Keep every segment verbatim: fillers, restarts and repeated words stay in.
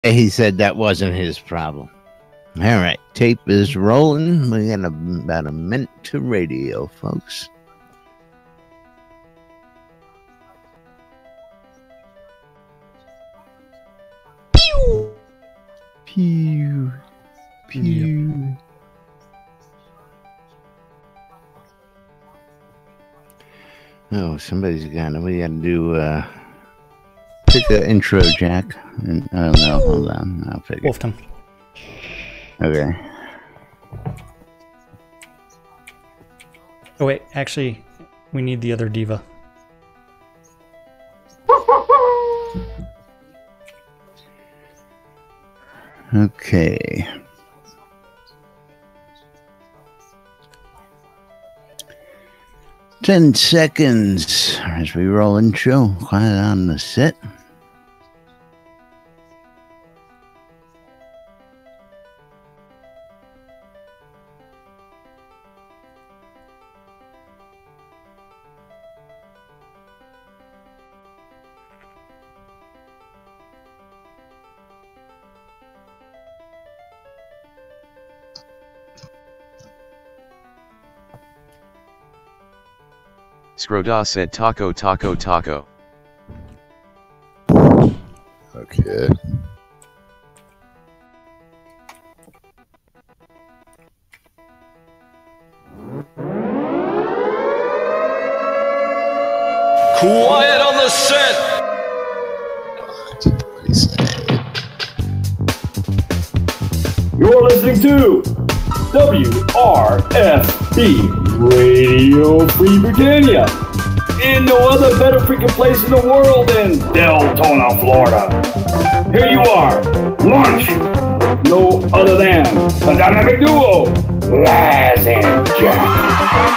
he said that wasn't his problem. All right, tape is rolling. We got a, about a minute to radio, folks. Pew! Pew! Pew! Oh, somebody's got it. We got to do, uh, pick the intro, Jack. And, oh, no, hold on. I'll figure it. Wolf tongue. Okay. Oh, wait. Actually, we need the other diva. Okay. Ten seconds as we roll intro. Quiet on the set. Scroda said taco taco taco. Okay. Quiet on the set! You're listening to W R F B Radio Free Britannia. In no other better freaking place in the world than Deltona, Florida. Here you are, Lunch, no other than the dynamic duo, Laz and Jack.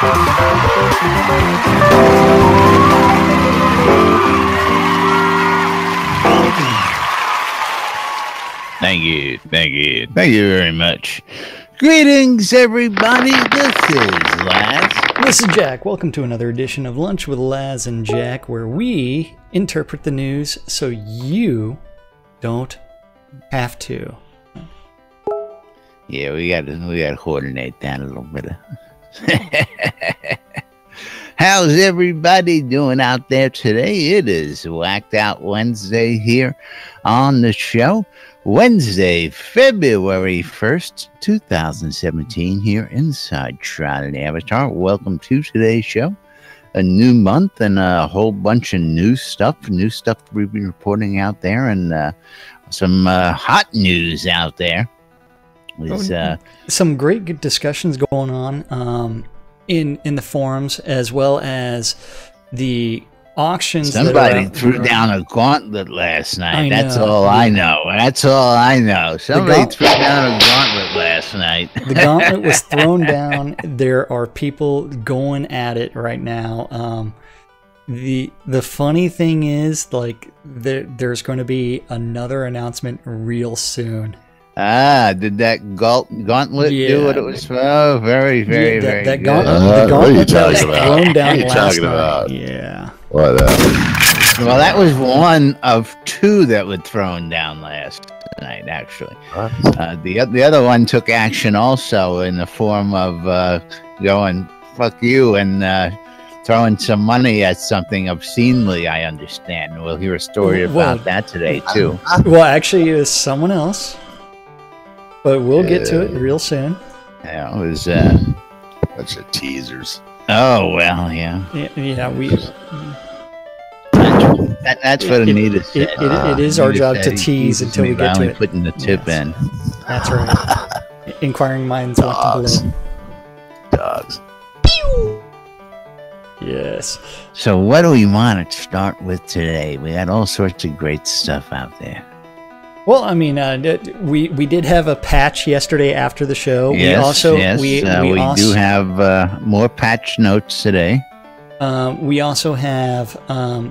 Thank you, thank you, thank you very much. Greetings, everybody. This is Laz. This is Jack. Welcome to another edition of Lunch with Laz and Jack, where we interpret the news so you don't have to. Yeah, we got to we got to coordinate that a little bit. How's everybody doing out there today? It is Whacked Out Wednesday here on the show. Wednesday, February first, two thousand seventeen, here inside Trident Avatar. Welcome to today's show. A new month and a whole bunch of new stuff, new stuff we've been reporting out there, and uh, some uh, hot news out there. Is, uh, some great good discussions going on um, in, in the forums, as well as the auctions. Somebody that are, threw down a gauntlet last night. I That's know. all I know. That's all I know. Somebody gaunt- threw down a gauntlet last night. The gauntlet was thrown down. There are people going at it right now. Um, the the funny thing is, like, there, there's going to be another announcement real soon. Ah, did that gaunt- gauntlet Yeah. do what it was for? Oh, very, very, Yeah, that, very that good. gauntlet, Uh, the what are you gauntlet that was talking about? thrown What down are you last talking night. about? Yeah. What? Uh, Well, that was one of two that were thrown down last night, actually. what? Uh, the, the other one took action also in the form of uh, going, fuck you, and uh, throwing some money at something obscenely, I understand. We'll hear a story about Well- that today, too. Well, actually, it was someone else, but we'll get to it real soon. Yeah, it was, uh, Bunch of teasers. oh, well, yeah. Yeah, yeah we. That, that's what It- Anita It, said. it, it is our Anita job said to he tease teases until me we by get to only it. putting the tip Yes. in. That's right. Inquiring minds left Dogs. below. Dogs. Yes. So what do we want to start with today? We got all sorts of great stuff out there. Well, I mean, uh, d- we we did have a patch yesterday after the show. Yes, we also yes, we uh, we, we also, do have uh, more patch notes today. Um, we also have um,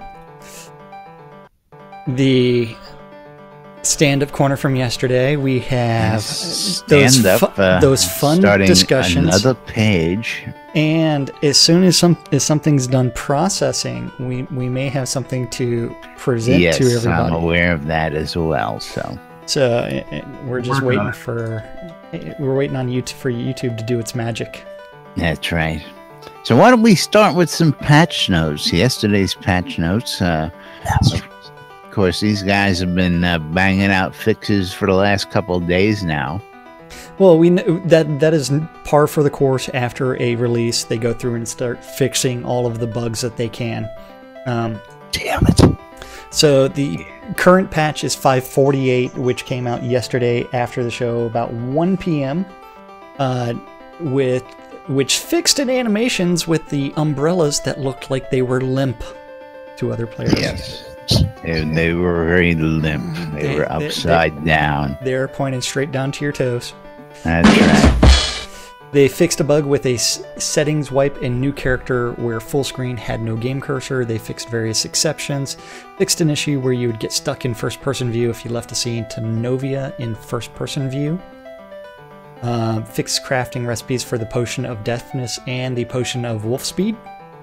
the stand-up corner from yesterday. We have those Stand fu- up, uh, those fun starting discussions. another page. And as soon as some as something's done processing, we we may have something to present Yes, to I'm everybody. aware of that as well. So So uh, we're just Working on waiting it. for we're waiting on YouTube for YouTube to do its magic. That's right. So why don't we start with some patch notes? Yesterday's patch notes. Uh, of course, these guys have been uh, banging out fixes for the last couple of days now. Well, we know that that is par for the course. After a release, they go through and start fixing all of the bugs that they can. Um, Damn it. so the current patch is five forty-eight, which came out yesterday after the show about one p m Uh, with which fixed in animations with the umbrellas that looked like they were limp to other players. Yes. They, they were very limp. They, They- were they- upside they- down. They're pointed straight down to your toes. That's right. They fixed a bug with a s- settings wipe in new character where full screen had no game cursor. They fixed various exceptions. Fixed an issue where you would get stuck in first person view if you left the scene to Novia in first person view. Uh, fixed crafting recipes for the potion of deafness and the potion of wolf speed.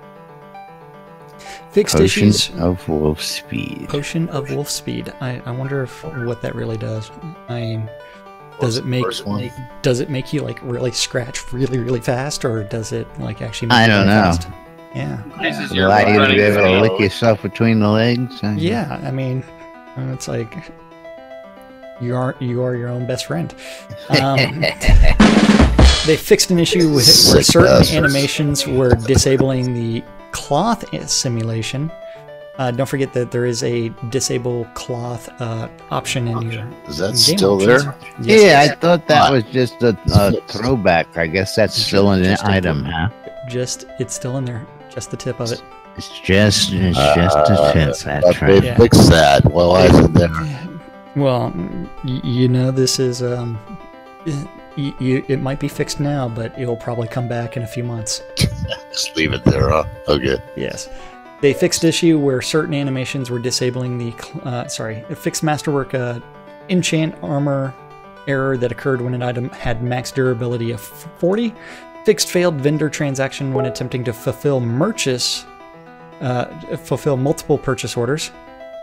Fixed Potion issues. of wolf speed. Potion of wolf speed. I, I wonder if what that really does. I mean, does it make First one. does it make you like really scratch really really fast, or does it like actually make I you don't really know. fast? Yeah. This is your Allow you to running be able to thing. lick yourself between the legs. Uh, Yeah, I mean, uh, it's like you are you are your own best friend. Um, they fixed an issue with where Sick certain bastards. animations were disabling the cloth simulation. Uh, don't forget that there is a disable cloth uh, option in your Is that game still options. there? Yes, Yeah, I it's thought that What? was just a, a throwback. I guess that's still an Just a item, huh? just it's still in there, just the tip of it. It's just, it's just a Uh, tip. But That's they right. Yeah. fixed that. Well, why is it there? Well, y- you know, this is um, y- y- it might be fixed now, but it'll probably come back in a few months. Just leave it there, huh? Okay. Yes. They fixed issue where certain animations were disabling the, cl- uh, sorry, it fixed masterwork uh, enchant armor error that occurred when an item had max durability of forty. Fixed failed vendor transaction when attempting to fulfill merchants, uh, fulfill multiple purchase orders.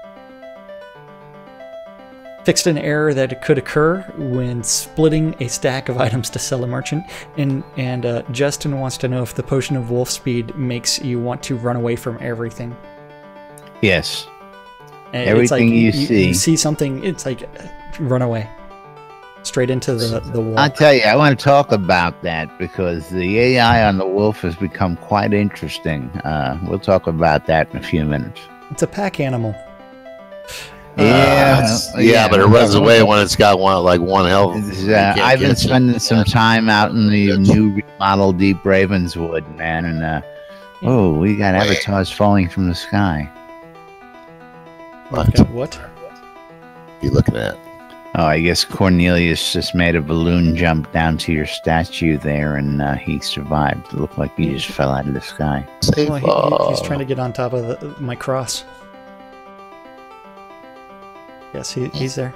Fixed an error that could occur when splitting a stack of items to sell a merchant. And and uh, Justin wants to know if the potion of wolf speed makes you want to run away from everything. Yes. And Everything you see. You see something, it's like, uh, run away. Straight into the, the wall. I'll tell you, I want to talk about that because the A I on the wolf has become quite interesting. Uh, we'll talk about that in a few minutes. It's a pack animal. Yeah, Uh, yeah, but it runs away when it's got one like one health. It's, You uh, can't I've been catch it. spending some Yeah. time out in the Yes. new remodeled Deep Ravenswood, man, and uh, oh, we got avatars falling from the sky. What? Okay, what? You looking at? Oh, I guess Cornelius just made a balloon jump down to your statue there, and uh, he survived. It looked like he just fell out of the sky. Safe. Well, he, he- he's trying to get on top of the, my cross. Yes, he, he's there.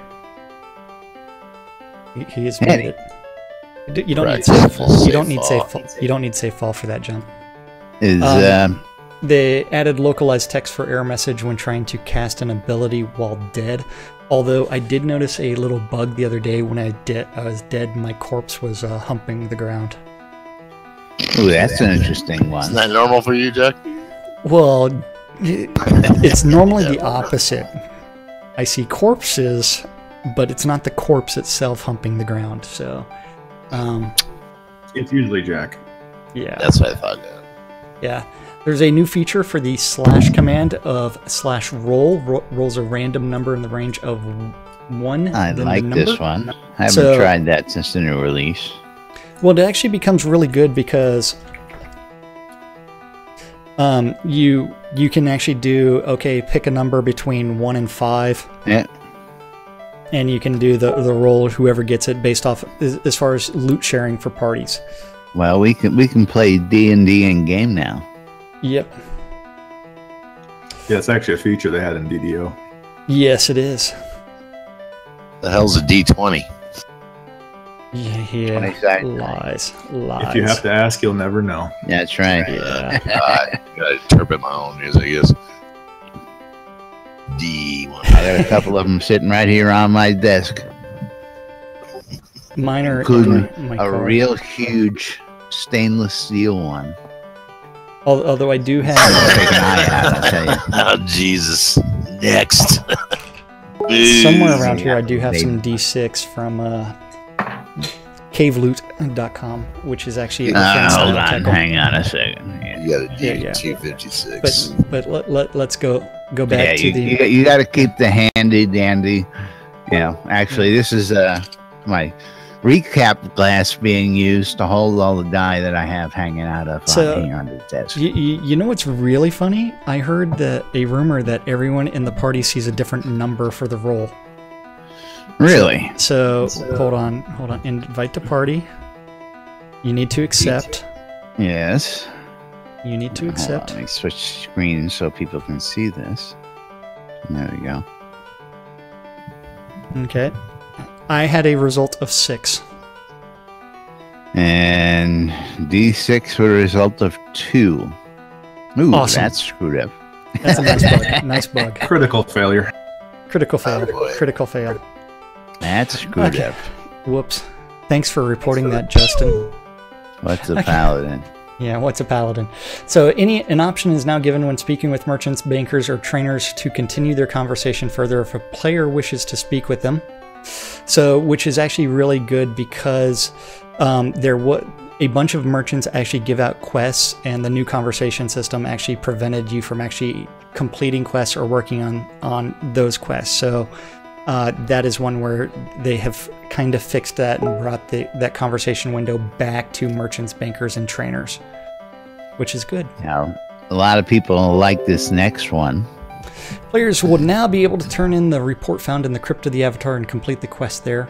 He, he has made it. You do- You don't need Right. safe fall. You Safe don't need safe fall. fall. You don't need safe fall for that jump. Is Um, um, They added localized text for error message when trying to cast an ability while dead. Although I did notice a little bug the other day when I, de- I was dead, my corpse was uh, humping the ground. ooh, that's an interesting one. Isn't that normal for you, Jack? Well, it's normally the opposite. I see corpses, but it's not the corpse itself humping the ground. So, um, It's usually Jack. yeah. That's what I thought. Yeah. Yeah. There's a new feature for the slash command of slash roll. Ro- rolls a random number in the range of one. I then like the number. this one. I haven't So- tried that since the new release. Well, it actually becomes really good because um, you you can actually do, okay, pick a number between one and five, Yeah. and you can do the the roll whoever gets it based off as, as far as loot sharing for parties. Well, we can we can play D and D in game now. Yep. Yeah, it's actually a feature they had in D D O. Yes, it is. The hell's a D twenty? Yeah. twenty-side. Lies. Lies. If you have to ask, you'll never know. That's right. Yeah. I gotta interpret my own music, I guess. D one. I got a couple of them sitting right here on my desk. Mine are including in my a car. real huge stainless steel one. Al- Although I do have Take an eye out, I'll tell you. Oh, Jesus. Next. somewhere around here. I do have They- some D six from uh, cave loot dot com, which is actually a Uh, fan hold style on, tackle. hang on a second. Yeah, You got a Yeah, D yeah. two fifty-six. But but let, let let's go go back yeah to you, the you, got- you got to keep the handy dandy. You know, actually, this is uh my recap glass being used to hold all the die that I have hanging out of So, on here on the desk. You, you, you know what's really funny? I heard that a rumor that everyone in the party sees a different number for the roll. Really? So, hold on, hold on. Invite to party. You need to accept. Yes. You need to Hold on, accept. let me switch screens so people can see this. There we go. Okay. I had a result of six. And D six with a result of two. Ooh, Awesome. that's screwed up. That's a nice bug. Nice bug. Critical failure. Critical fail. Oh, boy. Critical fail. That's screwed Okay. up. Whoops. Thanks for reporting that, Justin. What's a Okay. paladin? Yeah, what's a paladin? So any an option is now given when speaking with merchants, bankers, or trainers to continue their conversation further if a player wishes to speak with them. So, which is actually really good because um, there was a bunch of merchants actually give out quests, and the new conversation system actually prevented you from actually completing quests or working on on those quests. So. Uh, that is one where they have kind of fixed that and brought the, that conversation window back to merchants, bankers, and trainers, which is good. Now, a lot of people like this next one. Players will now be able to turn in the report found in the crypt of the avatar and complete the quest there.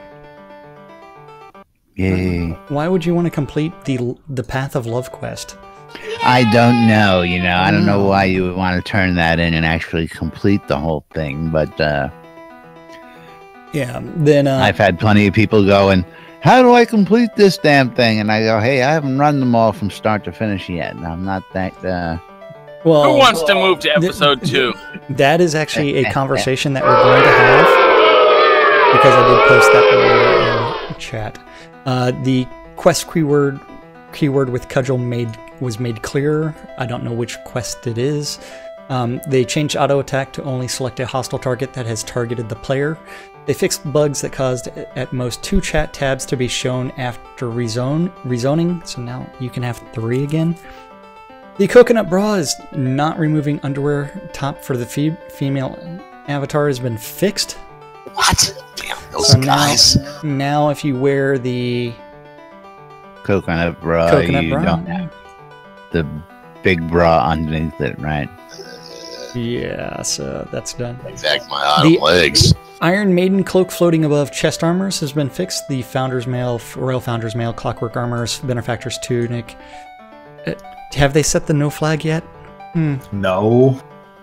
Yay. Why would you want to complete the the Path of Love quest? I don't know, you know, I don't know No. why you would want to turn that in and actually complete the whole thing, but uh, Yeah, then uh, I've had plenty of people going, how do I complete this damn thing? And I go, hey, I haven't run them all from start to finish yet. I'm not that, uh, well, Who wants to move to episode two? that is actually a conversation that we're going to have because I did post that earlier in chat. Uh, the quest keyword keyword with cudgel made was made clearer. I don't know which quest it is. Um, they changed auto attack to only select a hostile target that has targeted the player. They fixed bugs that caused at most two chat tabs to be shown after rezone rezoning, so now you can have three again. The coconut bra is not removing underwear top for the fe female avatar has been fixed. What? Damn, those So now, guys. now if you wear the coconut bra, coconut you bra, don't have the big bra underneath it, right? yeah, so that's done. Exact my autumn The- legs. Iron Maiden cloak floating above chest armors has been fixed. The Founder's Mail, Royal Founder's Mail, Clockwork Armors, Benefactor's Tunic. Uh, have they set the no flag yet? Hmm. No.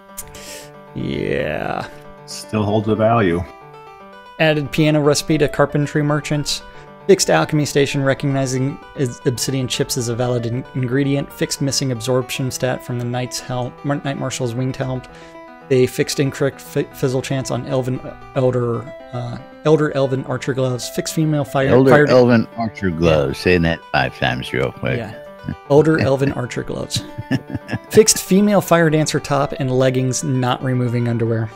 Yeah. Still holds a value. Added piano recipe to carpentry merchants. Fixed alchemy station recognizing is- obsidian chips as a valid in- ingredient. Fixed missing absorption stat from the Knight's helm, Mar- Knight Marshal's winged helm. They fixed incorrect fi- fizzle chance on Elven Elder uh, Elder Elven Archer gloves. Fixed female fire Elder fire Elven Archer gloves. Saying that five times real quick. Yeah. Elder Elven Archer gloves. Fixed female fire dancer top and leggings, not removing underwear.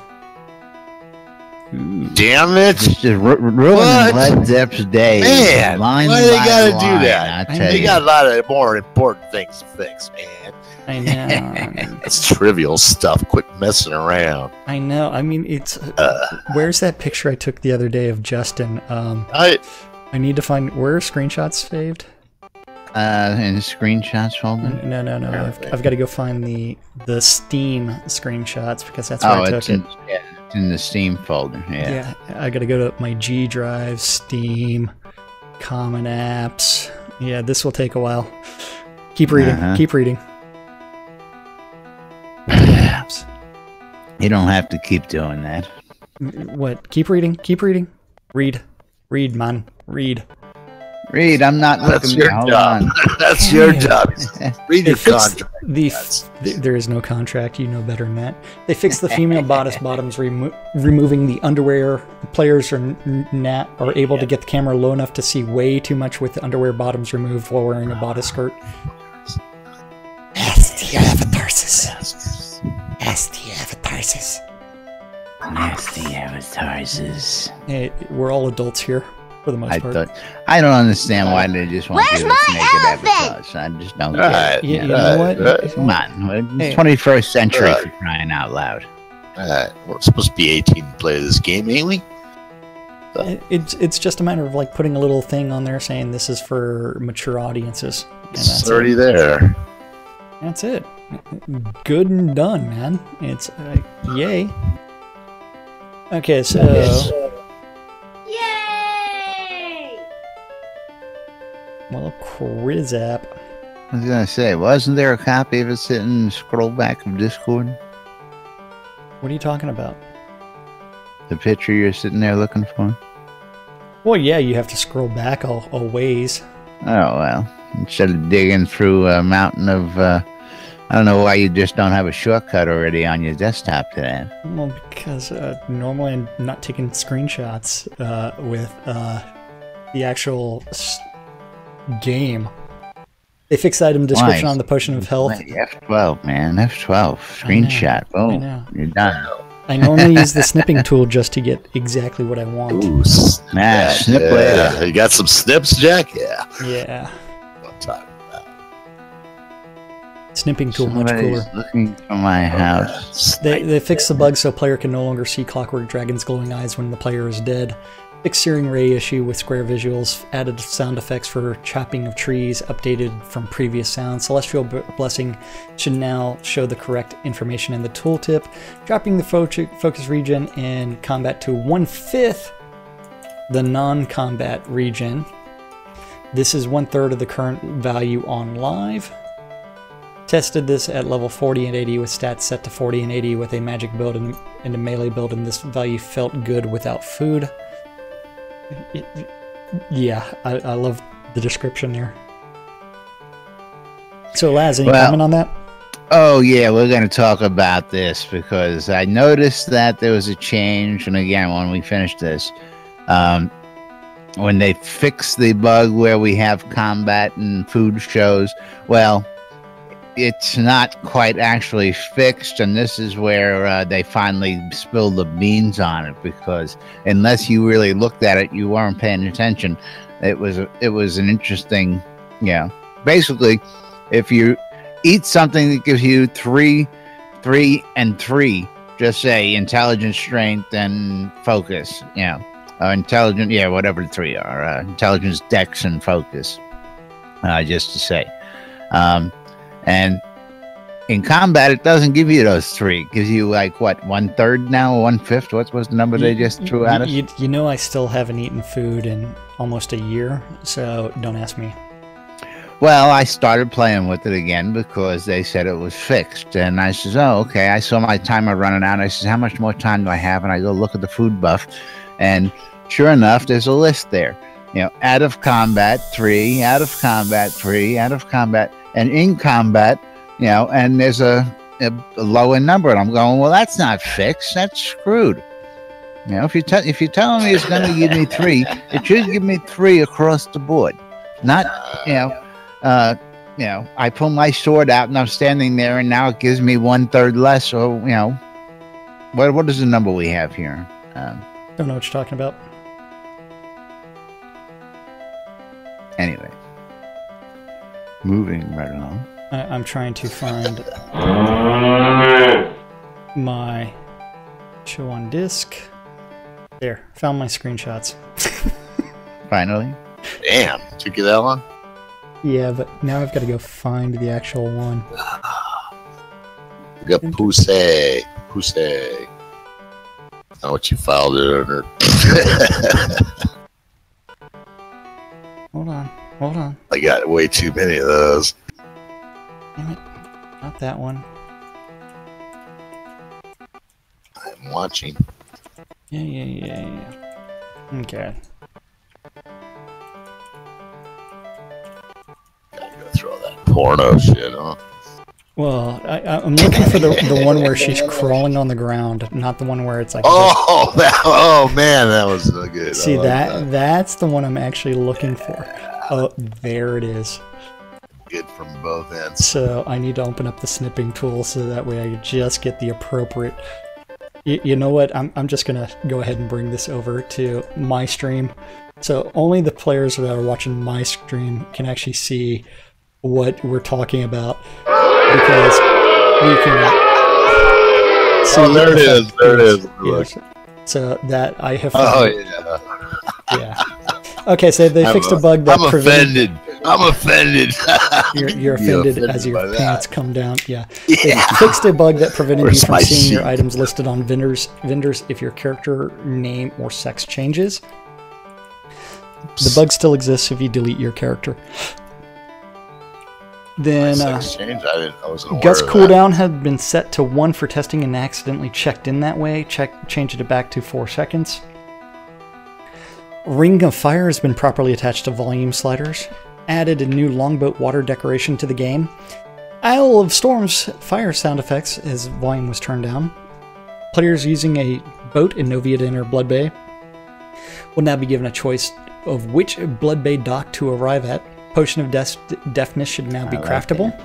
Damn it. It's just ru- ruining What? Led Zepp's day. Man, Line why they by gotta do line, that? I tell They you. got a lot of more important things to fix, man. I know. That's trivial stuff. Quit messing around. I know. I mean, it's. Uh, Where's that picture I took the other day of Justin? Um, I, I need to find where are screenshots saved. Uh, in the screenshots folder. No, no, no. I've, I've got to go find the the Steam screenshots because that's where Oh, I took it's it. in, yeah, it's in the Steam folder. Yeah. Yeah, I got to go to my G Drive, Steam, Common Apps. Yeah, this will take a while. Keep reading. Uh-huh. Keep reading. Apps. You don't have to keep doing that. What? Keep reading. Keep reading. Read. Read, man. Read. Read, I'm not That's looking. your Hold job. on. That's your job. Read They your fixed contract. the That's- f- th- there is no contract. You know better than that. They fixed the female bodice bottoms, remo- removing the underwear. Players are n- not are able to get the camera low enough to see way too much with the underwear bottoms removed while wearing a bodice skirt. Nasty avatars. Nasty avatars. Nasty avatars. Hey, we're all adults here for the most I part. thought I don't understand why they just want Where's you my to naked elephant? avatars. I just don't All get right, it. You, you Yeah. know right, what? right. Come on, Hey. it's twenty-first century Right. for crying out loud. All right. We're supposed to be eighteen to play this game, ain't we? It- It's it's just a matter of like putting a little thing on there saying this is for mature audiences. And It's that's already it. there. That's it. Good and done, man. It's uh, yay. Okay, so Yay! well, Quiz app. I was gonna say, wasn't there a copy of it sitting in the scroll back of Discord? What are you talking about? The picture you're sitting there looking for? Well, yeah, you have to scroll back a, a ways. Oh well. Instead of digging through a mountain of uh I don't know why you just don't have a shortcut already on your desktop to that. Well, because uh, normally I'm not taking screenshots uh, with uh, the actual s- game. They fixed the item description Why? on the potion of health. F twelve, man. F twelve. I know, Screenshot. I Boom. know. You're done. I normally use the snipping tool just to get exactly what I want. Ooh, snip. Nah, snip yeah. later. You got some snips, Jack? Yeah. Yeah, One time. snipping tool much Somebody's cooler. looking for my house. They they fixed the bug so player can no longer see Clockwork Dragon's glowing eyes when the player is dead. Fixed Searing Ray issue with square visuals, added sound effects for chopping of trees, updated from previous sounds. Celestial B- Blessing should now show the correct information in the tooltip, dropping the fo- focus region in combat to one-fifth the non-combat region. This is one-third of the current value on live. Tested this at level forty and eighty with stats set to forty and eighty with a magic build and, and a melee build, and this value felt good without food. It- it- yeah, I, I love the description there. So, Laz, any Well- comment on that? Oh yeah, we're gonna talk about this because I noticed that there was a change, and again, when we finish this, um, when they fix the bug where we have combat and food shows, well, it's not quite actually fixed, and this is where uh, they finally spill the beans on it, because unless you really looked at it, you weren't paying attention. It was it was an interesting, yeah. Basically, if you eat something that gives you three, three, and three, just say intelligence, strength, and focus, you know, uh, intelligent, yeah, whatever the three are, uh, intelligence, dex, and focus, uh, just to say. Um, And in combat, it doesn't give you those three. It gives you like what, one third now, one fifth? What was the number they just threw at us? You, you know, I still haven't eaten food in almost a year, so don't ask me. Well, I started playing with it again because they said it was fixed, and I says, "Oh, okay." I saw my timer running out. I says, "How much more time do I have?" And I go look at the food buff, and sure enough, there's a list there. You know, out of combat three, out of combat three, out of combat, and in combat. You know, and there's a, a, a lower number, and I'm going, well, that's not fixed. That's screwed. You know, if you te- if you're telling me it's going to give me three, it should give me three across the board. Not, you know, uh, you know, I pull my sword out and I'm standing there, and now it gives me one third less. Or you know, what what is the number we have here? Um, Don't know what you're talking about. anyway, moving right along. I, I'm trying to find my show on disc. There, found my screenshots. Finally, Damn. Took you that long? Yeah, but now I've got to go find the actual one. We got Pussy. Pussy. Not what you filed it under. Hold on, hold on. I got way too many of those. Damn it, not that one. I'm watching. Yeah, yeah, yeah, yeah. Okay. throw that porno shit on. Well, I, I'm looking for the the one where she's crawling on the ground, not the one where it's like. Oh, that, oh man, that was so good. See like that, that that's the one I'm actually looking for. Oh, there it is. Good from both ends. So I need to open up the snipping tool so that way I can just get the appropriate. You, you know what? I'm I'm just gonna go ahead and bring this over to my stream, so only the players that are watching my stream can actually see what we're talking about. Because we can see Oh, there it is. There it is. Yes. So that I have. Oh found, yeah. Yeah. Okay, so they I'm fixed a, a bug that I'm prevented. offended. I'm offended. You're, you're offended, offended as your by that. pants come down. Yeah. Yeah. They fixed a bug that prevented Where's you from my seeing your sheet? items listed on vendors vendors if your character name or sex changes. The bug still exists if you delete your character. Then uh, Sex change? I didn't. I wasn't aware Gust of that. cooldown had been set to one for testing and accidentally checked in that way. Check, changed it back to four seconds. Ring of Fire has been properly attached to volume sliders. Added a new longboat water decoration to the game. Isle of Storm's fire sound effects as volume was turned down. Players using a boat in Novia to enter Blood Bay will now be given a choice of which Blood Bay dock to arrive at. Potion of Death Deafness should now be I like craftable.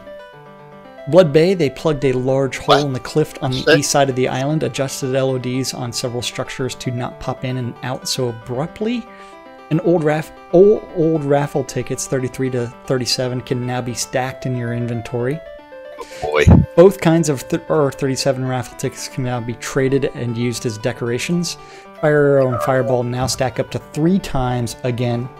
Blood Bay, they plugged a large hole in the cliff on the east side of the island, adjusted L O Ds on several structures to not pop in and out so abruptly. And old, raf old, old raffle tickets, thirty-three to thirty-seven, can now be stacked in your inventory. Boy. Both kinds of th or thirty-seven raffle tickets can now be traded and used as decorations. Fire Arrow and Fireball now stack up to three times again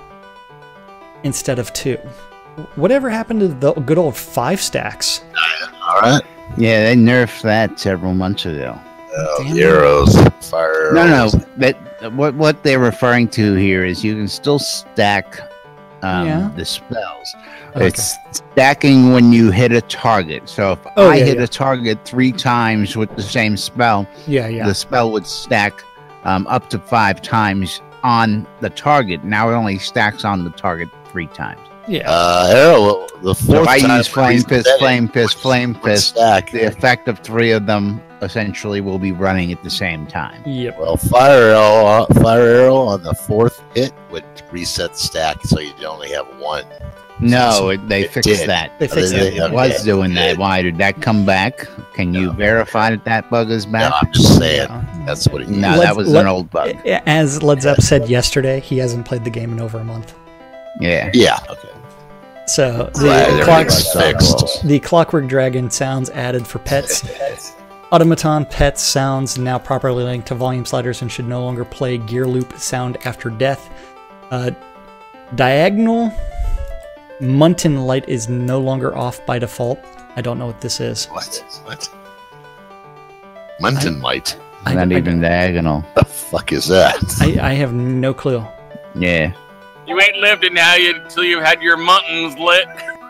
instead of two. Whatever happened to the good old five stacks? All right. Yeah, they nerfed that several months ago. Oh, Damn. arrows, fire No, arrows. no. That what what they're referring to here is you can still stack um, Yeah. the spells. Okay. It's stacking when you hit a target. So if Oh, I yeah, hit yeah. a target three times with the same spell, Yeah, yeah. the spell would stack um, up to five times on the target. Now it only stacks on the target three times. Yeah. Uh, arrow. The So fourth if I time use Flame reset Fist, it, Flame Fist, Flame would Fist, stack. the effect of three of them essentially will be running at the same time. Yep. Well, fire arrow, fire arrow on the fourth hit would reset the stack, so you'd only have one. No, it, they It fixed did. that. They fixed They it. did. It was Okay. doing that. It- Why did that come back? Can you No. verify that that bug is No, back? I'm just saying. Yeah. That's what he. No, Let's- that was let- an old bug. As Led Zepp said yesterday, he hasn't played the game in over a month. Yeah. Yeah. Okay. So the, Glad clock, everything's fixed. the Clockwork Dragon sounds added for pets. Automaton Pets sounds now properly linked to volume sliders and should no longer play gear loop sound after death. Uh, diagonal Muntin light is no longer off by default. I don't know what this is. What? What? Muntin light. I- Not I- even diagonal. The fuck is that? I, I have no clue. Yeah. You ain't lived it now you, until you've had your muttons lit.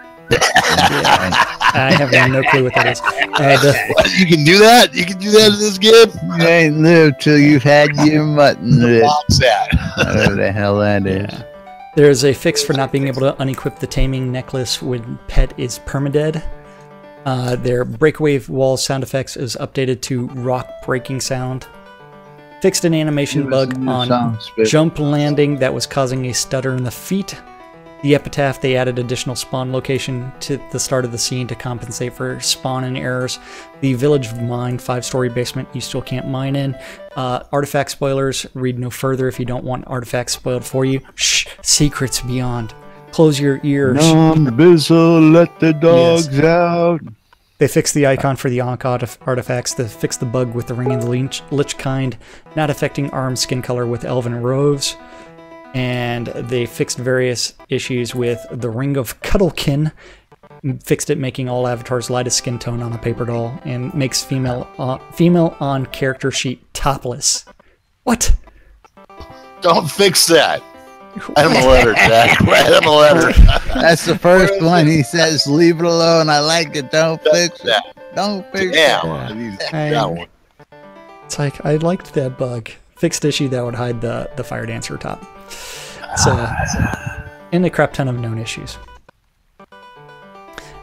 I have no clue what that is. Uh, the, What? You can do that? You can do that in this game? You ain't lived till you've had your mutton. lit. What's that? Whatever the hell that is. Yeah. There's a fix for not being able to unequip the taming necklace when pet is permadead. Uh, their breakaway wall sound effects is updated to rock breaking sound. Fixed an animation bug on jump landing that was causing a stutter in the feet. The epitaph, they added additional spawn location to the start of the scene to compensate for spawn and errors. The village of mine, five-story basement, you still can't mine in. Uh, artifact spoilers, read no further if you don't want artifacts spoiled for you. Shh, secrets beyond. Close your ears. Nom Bizzle, let the dogs out. They fixed the icon for the Ankh artif- artifacts. They fixed the bug with the Ring of the Lich, Lich kind, not affecting arm skin color with Elven robes. And they fixed various issues with the Ring of Cuddlekin. Fixed it, making all avatars lightest skin tone on a paper doll, and makes female uh, female on character sheet topless. What? Don't fix that. Write him a letter, Jack. Write him a letter. That's the first one. He says, leave it alone. I like it. Don't fix it. Don't fix Damn. it. I need I- that one. It's like, I liked that bug. Fixed issue that would hide the, the fire dancer top. So, and a crap ton of known issues.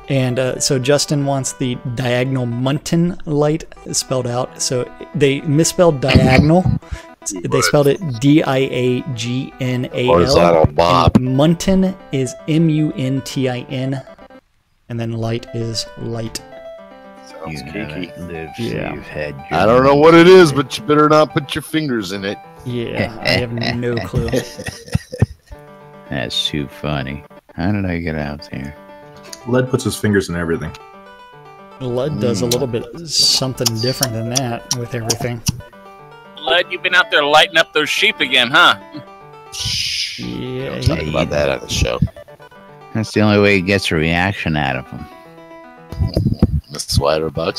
And uh, so Justin wants the diagonal Muntin light spelled out. So they misspelled diagonal. They spelled it D I A G N A L. Horizontal mob. Muntin is M U N T I N. And then light is light. Sounds You kinky. haven't lived, so Yeah. you've had your I don't know what it is, but you better not put your fingers in it. Yeah, I have no clue. That's too funny. How did I get out there? Led puts his fingers in everything. Lud does a little bit something different than that with everything. Led, you've been out there lighting up those sheep again, huh? Shh. Yeah, Don't talk he- about that on the show. That's the only way he gets a reaction out of him. Mister Swider Bucks.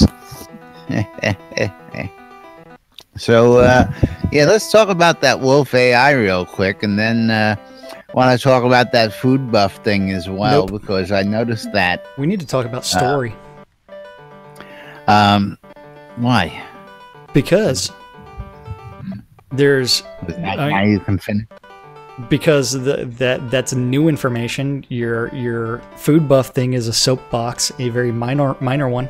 So, uh, yeah, let's talk about that Wolf A I real quick, and then uh, want to talk about that food buff thing as well, Nope. because I noticed that. We need to talk about story. Um, why? Because there's Now I- now you can finish. because the, that that's new information. Your your food buff thing is a soapbox, a very minor minor one.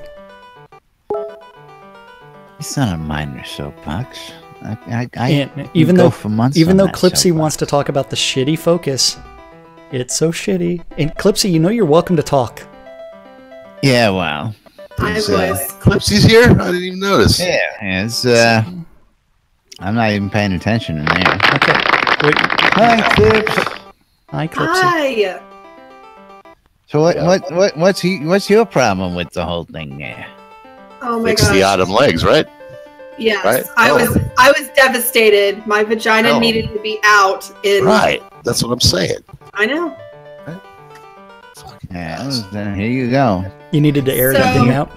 It's not a minor soapbox. I, I, I And even go though for months even on though that Clipsy soapbox. wants to talk about the shitty focus, it's so shitty. And Clipsy, you know you're welcome to talk. Yeah, well, I It's, uh, was. Clipsy's here? I didn't even notice. yeah, it's. Uh, I'm not even paying attention in there. Okay. Wait. Hi, Clips. Hi, Clipsy. Hi. So what, Yeah. what, what, what's he, what's your problem with the whole thing there? Oh my Fix gosh. the autumn legs, right? Yes. right? I Oh. was I was devastated. My vagina Oh. needed to be out in Right. That's what I'm saying. I know. Fucking Yeah, ass. uh, here you go. You needed to air So- that thing out.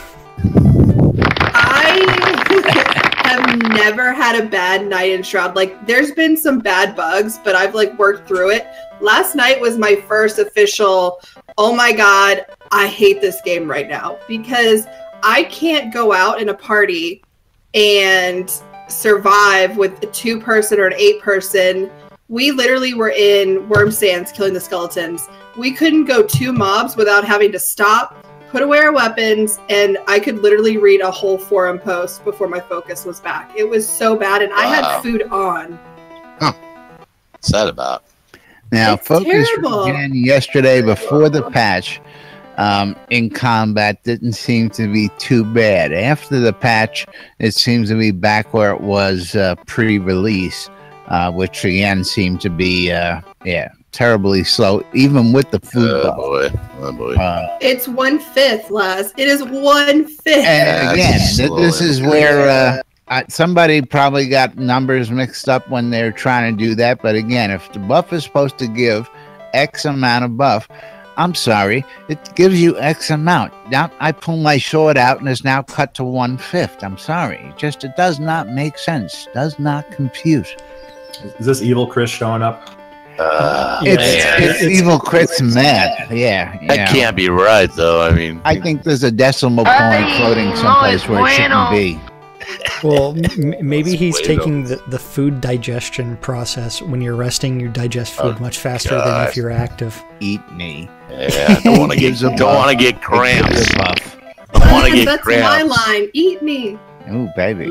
I have never had a bad night in Shroud. Like there's been some bad bugs, but I've like worked through it. Last night was my first official, oh my god, I hate this game right now because I can't go out in a party and survive with a two person or an eight person. We literally were in Worm Sands killing the skeletons. We couldn't go two mobs without having to stop, put away our weapons, and I could literally read a whole forum post before my focus was back. It was so bad, and I Wow. had food on. What's that about? Now, It's focus terrible. began yesterday before the patch. Um, in combat didn't seem to be too bad. After the patch, it seems to be back where it was uh, pre-release, uh, which again seemed to be uh, yeah terribly slow, even with the food Oh buff. boy. Oh boy. Uh, It's one fifth, Laz. It is one fifth. and Yeah, again, it's th- slow this is and- where uh, uh, somebody probably got numbers mixed up when they're trying to do that. But again, if the buff is supposed to give X amount of buff, I'm sorry, it gives you X amount. Now I pull my sword out and it's now cut to one fifth. I'm sorry, it just it does not make sense. Does not compute. Is this evil Chris showing up? Uh, Yeah, It's, man. it's evil Crit's mad. Yeah, That yeah. can't be right, though. I mean, I think there's a decimal point floating someplace where it shouldn't be. Well, m- maybe he's Wait, taking the, the food digestion process. When you're resting, you digest food Oh, much faster than God. if you're active. Eat me. yeah, don't want to get Gives a don't buff. want to get cramps. Gives a buff. Don't want to get That's cramps. my line. Eat me. Ooh, baby.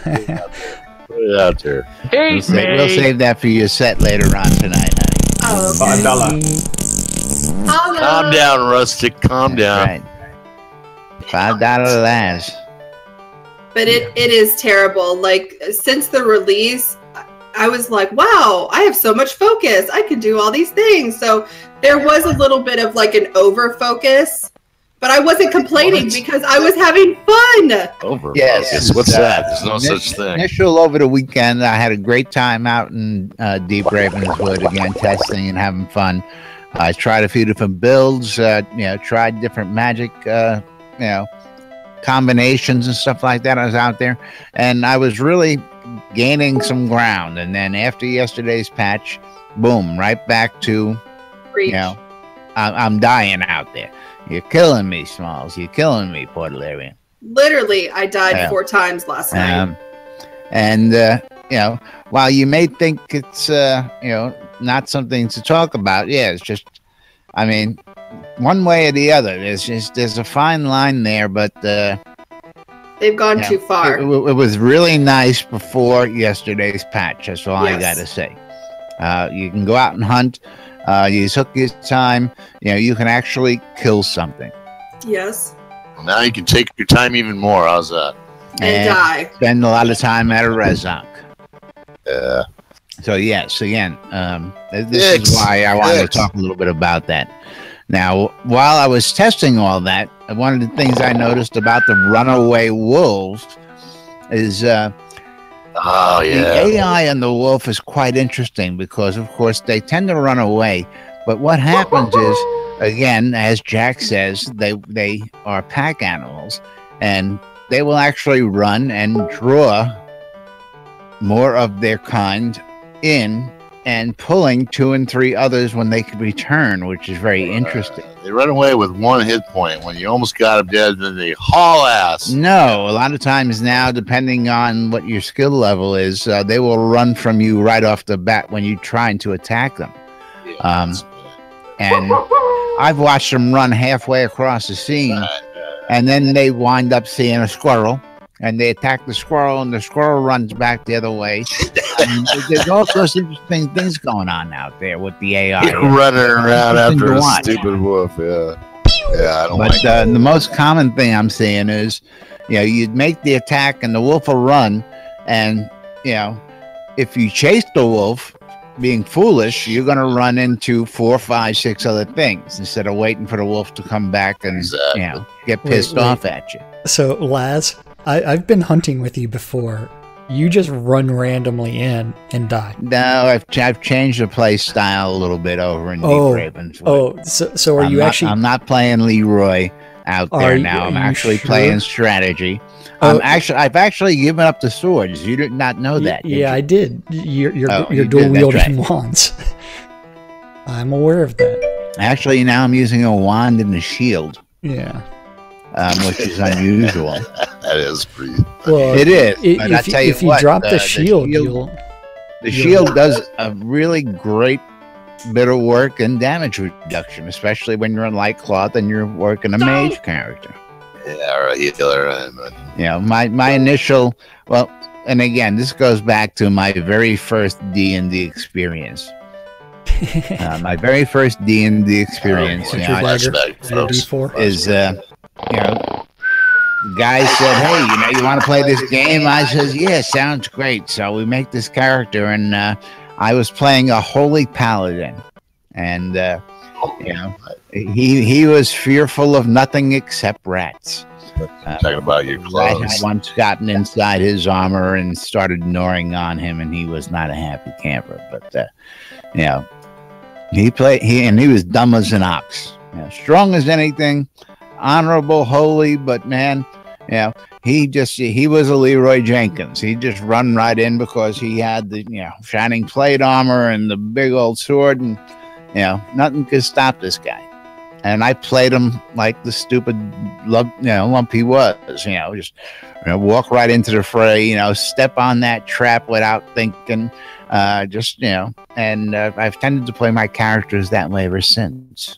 Put it out there. We'll, sa- we'll save that for your set later on tonight, honey. Oh, Five dollar. Hello. Calm down, Rustic. Calm down. Right. Five dollar Laz. But it, it is terrible. Like since the release, I was like, wow, I have so much focus. I can do all these things. So there was a little bit of like an over focus, but I wasn't complaining What? because I was having fun. Over. Yes. Focus. What's Uh, that? There's no ini- such thing. Initial over the weekend, I had a great time out in uh, Deep Ravenswood again, testing and having fun. I tried a few different builds, uh, you know, tried different magic, uh, you know, combinations and stuff like that. I was out there, and I was really gaining some ground. And then after yesterday's patch, boom, right back to, Preach. you know, I- I'm dying out there. You're killing me, Smalls. You're killing me, Portalarian. Literally, I died Yeah. four times last night. Um, and uh, you know, while you may think it's uh, you know not something to talk about, yeah, it's just, I mean, one way or the other. There's just there's a fine line there, but uh, they've gone yeah, too far. It, it, it was really nice before yesterday's patch. That's all Yes. I got to say. Uh, you can go out and hunt. Uh, you took your time. You know, you can actually kill something. Yes. Well, now you can take your time even more. How's that? And die. Spend a lot of time at a Rezok. Yeah. So yes, again, um, this Dicks. is why I wanted Dicks. to talk a little bit about that. Now, while I was testing all that, one of the things I noticed about the runaway wolves is uh, Oh the yeah. A I on the wolf is quite interesting because, of course, they tend to run away. But what happens is, again, as Jack says, they they are pack animals, and they will actually run and draw more of their kind in and pulling two and three others when they can return, which is very interesting. They run away with one hit point. When you almost got them dead, then they haul ass. No, a lot of times now, depending on what your skill level is, uh, they will run from you right off the bat when you're trying to attack them. Yeah, Um, that's- And I've watched them run halfway across the scene, and then they wind up seeing a squirrel, and they attack the squirrel, and the squirrel runs back the other way. And there's all sorts of interesting things going on out there with the A I. You're running around Interesting after to a watch. stupid wolf. Yeah. Yeah, I don't But like uh, the most common thing I'm seeing is, you know, you'd make the attack and the wolf will run, and you know, if you chase the wolf, being foolish, you're going to run into four, five, six other things instead of waiting for the wolf to come back and Exactly. you know get Wait, pissed wait. off at you. So, Laz, I, I've been hunting with you before. You just run randomly in and die. No, I've I've changed the play style a little bit over in Deep Oh, Ravenswood. Oh, so, so are I'm you not, actually? I'm not playing Leroy out Are there you- now. are I'm you actually sure? playing strategy. Oh. I'm actually I've actually given up the swords. You did not know Y- that. did yeah, you? I did. You're you're, Oh, you're you did, dual that's wielding wands. I'm aware of that. Actually, now I'm using a wand and a shield, Yeah. um, which is unusual. that is pretty. Well, It is, i- but I if, you- tell you if you what, drop uh, the the shield, shield- you'll. The Yeah. shield does a really great bit of work and damage reduction, especially when you're in light cloth and you're working a mage character. Yeah, or a healer. And, uh, You know, my my initial well, and again, this goes back to my very first D and D experience. Uh, my very first D and D experience, Oh, you With know, your I- dagger, flashback, your folks. D four. is uh, you know, the guy said, "Hey, you know, you want to play this game?" I says, "Yeah, sounds great." So we make this character, and uh, I was playing a holy paladin, and uh, you know, he he was fearful of nothing except rats. Uh, Talking about your I clothes. had once gotten inside his armor and started gnawing on him, and he was not a happy camper. But uh, you know, he played he and he was dumb as an ox, you know, strong as anything, honorable, holy. But man, you know, he just he was a Leroy Jenkins. He just run right in because he had the you know shining plate armor and the big old sword, and you know nothing could stop this guy. And I played him like the stupid lump, you know, lump he was, you know, just you know, walk right into the fray, you know, step on that trap without thinking, uh, just, you know, and uh, I've tended to play my characters that way ever since.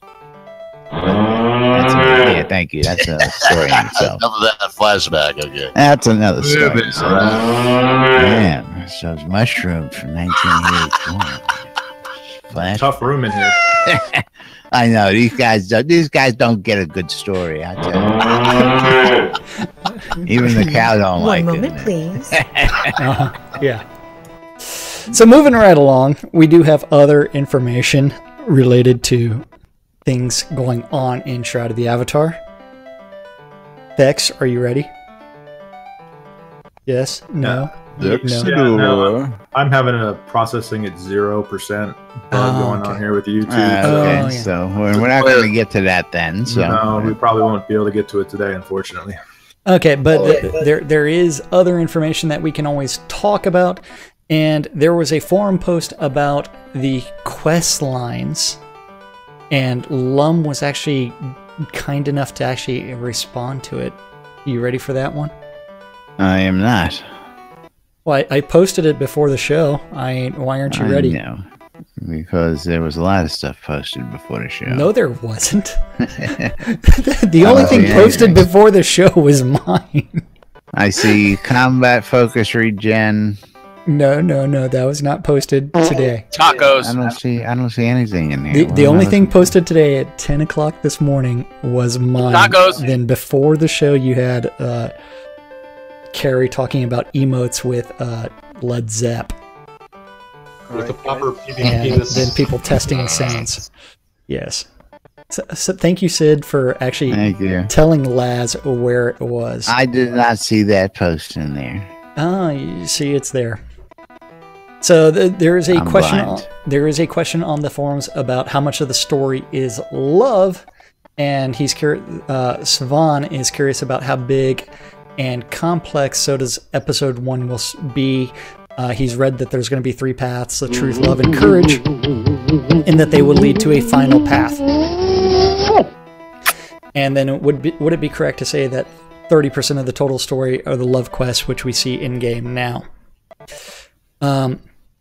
That's a, yeah, thank you. That's a story in itself. Enough of that flashback. Okay. That's another story. Yeah, So, man, so it's mushrooms from nineteen eighty-four. Flash. Tough room in here. I know these guys. Don't, these guys don't get a good story. I tell you. Even the cow don't like One moment, it. please. Uh-huh. Yeah. So moving right along, we do have other information related to things going on in Shroud of the Avatar. Vex, are you ready? Yes? No? No. Yeah, no, I'm having a processing at zero percent bug Oh, going okay. on here with YouTube. Uh, so okay, Oh, yeah. so we're, we're not going to get to that then. So no, we probably won't be able to get to it today, unfortunately. Okay, but th- there there is other information that we can always talk about, and there was a forum post about the quest lines, and Lum was actually kind enough to actually respond to it. You ready for that one? I am not. Well, I, I posted it before the show. I why aren't you I ready? know. because there was a lot of stuff posted before the show. No, there wasn't. The only Oh, thing yeah, posted yeah. before the show was mine. I see combat focus regen. No, no, no, that was not posted today. I Tacos. don't see. I don't see anything in The, here. the What only am I thing looking posted today at ten o'clock this morning was mine. Tacos. Then before the show, you had uh, Carrie talking about emotes with uh, Led Zepp. With the proper P V And penis. then people testing sounds. Yes. So, so thank you, Sid, for actually Thank you. telling Laz where it was. I did not see that post in there. Ah, you see, it's there. So th- there is a I'm question. On, blind. there is a question on the forums about how much of the story is love, and he's cur- uh, Savan is curious about how big and complex so does episode one will s- be. Uh, he's read that there's going to be three paths: the truth, love, and courage, and that they would lead to a final path. And then it would be, would it be correct to say that thirty percent of the total story are the love quests, which we see in game now? Um,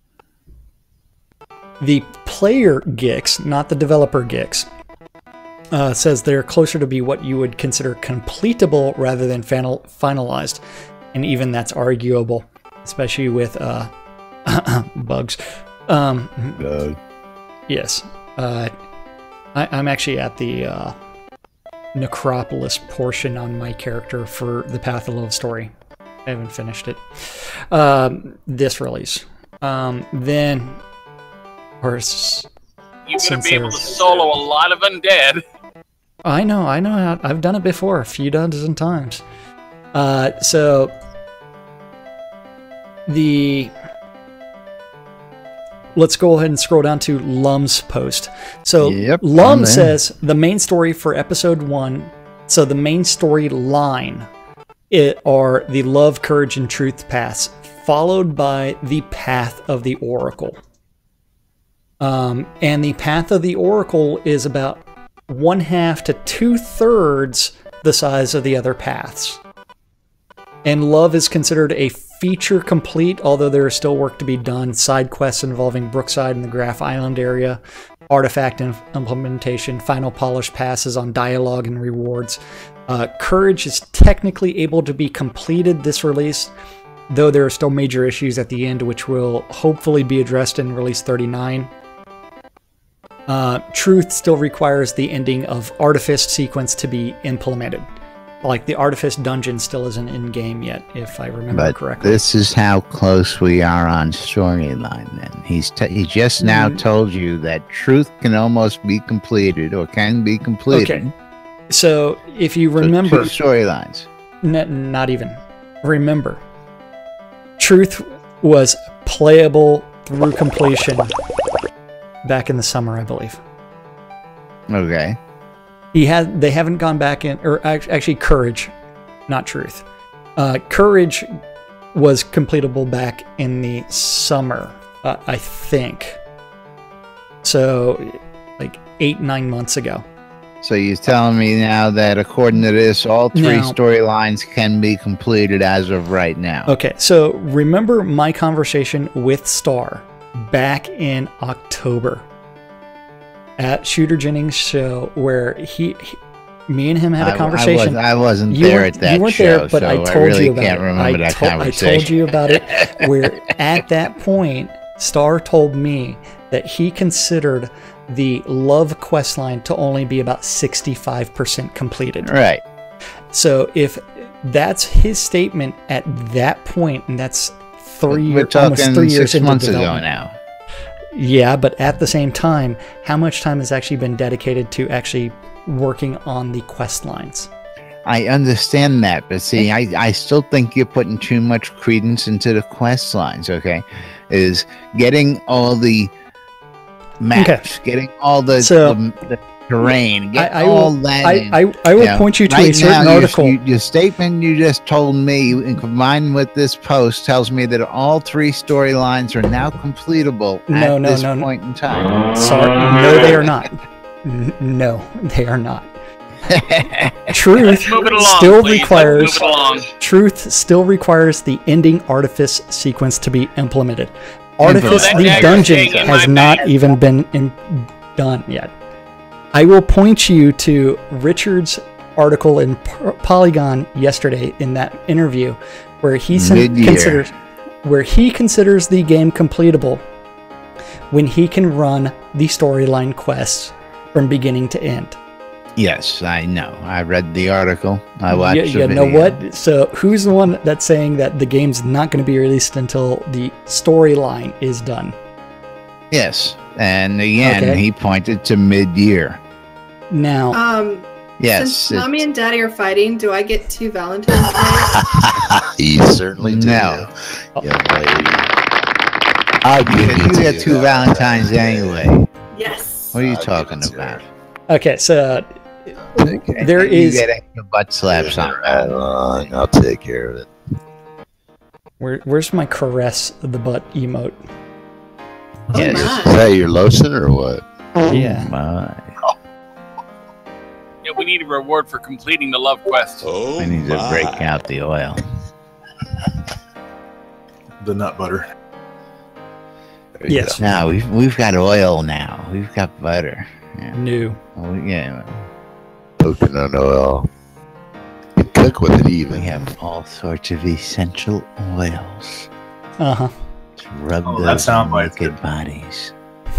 the player Gix, not the developer Gix, uh, says they're closer to be what you would consider completable rather than final, finalized, and even that's arguable, especially with uh, bugs. Um, Uh, yes, uh, I, I'm actually at the uh, necropolis portion on my character for the Path of Love story. I haven't finished it. Um, this release. Um, then, or s- You're gonna since be able to there's- solo a lot of undead. I know, I know how, I've done it before a few dozen times. Uh, so the let's go ahead and scroll down to Lum's post. So Yep, I'm Lum there. says the main story for episode one. So the main story line it are the love, courage, and truth paths, followed by the path of the Oracle. Um, and the path of the Oracle is about one half to two thirds the size of the other paths. And love is considered a feature complete, although there is still work to be done. Side quests involving Brookside and the Graph Island area, artifact and implementation, final polish passes on dialogue and rewards. Uh, Courage is technically able to be completed this release, though there are still major issues at the end, which will hopefully be addressed in release thirty-nine. Uh, Truth still requires the ending of Artifice sequence to be implemented. Like the Artifice dungeon still isn't in game yet, if I remember but correctly. this is how close we are on storyline. Then he's t- he just now Mm. told you that truth can almost be completed or can be completed. Okay. So if you So remember, two storylines. N- not even. Remember, Truth was playable through completion back in the summer, I believe. Okay. He had. They haven't gone back in, or act- actually, Courage, not Truth. Uh, Courage was completable back in the summer, uh, I think. So, like eight, nine months ago. So you're telling me now that according to this, all three No. storylines can be completed as of right now. Okay, so remember my conversation with Star back in October at Shooter Jennings' show, where he, he me and him had a I- conversation. I, was, I wasn't You there weren't- at that you weren't show, there, but so I told really you about can't it. remember I that to- conversation. I told you about it. Where at that point, Star told me that he considered the love quest line to only be about sixty-five percent completed. Right. So if that's his statement at that point, and that's three, We're year, almost talking three years six into months ago development. now. Yeah, but at the same time, how much time has actually been dedicated to actually working on the quest lines? I understand that, but see, I, I still think you're putting too much credence into the quest lines, okay? Is getting all the maps, getting all the, So, the, the terrain, get I, I all will, that I, in. I, I will You know, point you to right a certain now, your- article. Your, your statement you just told me, and combined with this post, tells me that all three storylines are now completable No, at no, this no, no. point in time. Sorry, no, they are not. N- No, they are not. Truth Move it along, still please. requires Let's move it along. Truth still requires the ending artifice sequence to be implemented. Artifice So that the dagger's Dungeon staying in has my not bag. even been in, done yet. I will point you to Richard's article in P- Polygon yesterday in that interview where he sen- Mid-year. considers where he considers the game completable when he can run the storyline quests from beginning to end. Yes, I know. I read the article. I watched You, the you video. know what? So who's the one that's saying that the game's not going to be released until the storyline is done? Yes, and again, Okay. he pointed to mid-year. Now, Um, Yes, since mommy and daddy are fighting, do I get two Valentine's Days? You certainly do. No. Young lady. I'll give you you get two Valentines anyway. Yes. What are you I'll give talking it to about? okay, so Okay. there you is get extra butt slaps on. Right on. I'll take care of it. where, where's my caress the butt emote? Oh Yes. my. Is that your lotion or what? Yeah. My. Yeah, we need a reward for completing the love quest. Oh, I need to my. break out the oil. The nut butter. There you Yes. Now we've we've got oil now. We've got butter. Yeah. New. Oh, yeah. go. Coconut oil. You can cook with it We even. have all sorts of essential oils Uh huh. to rub Oh, that those soundbites naked bodies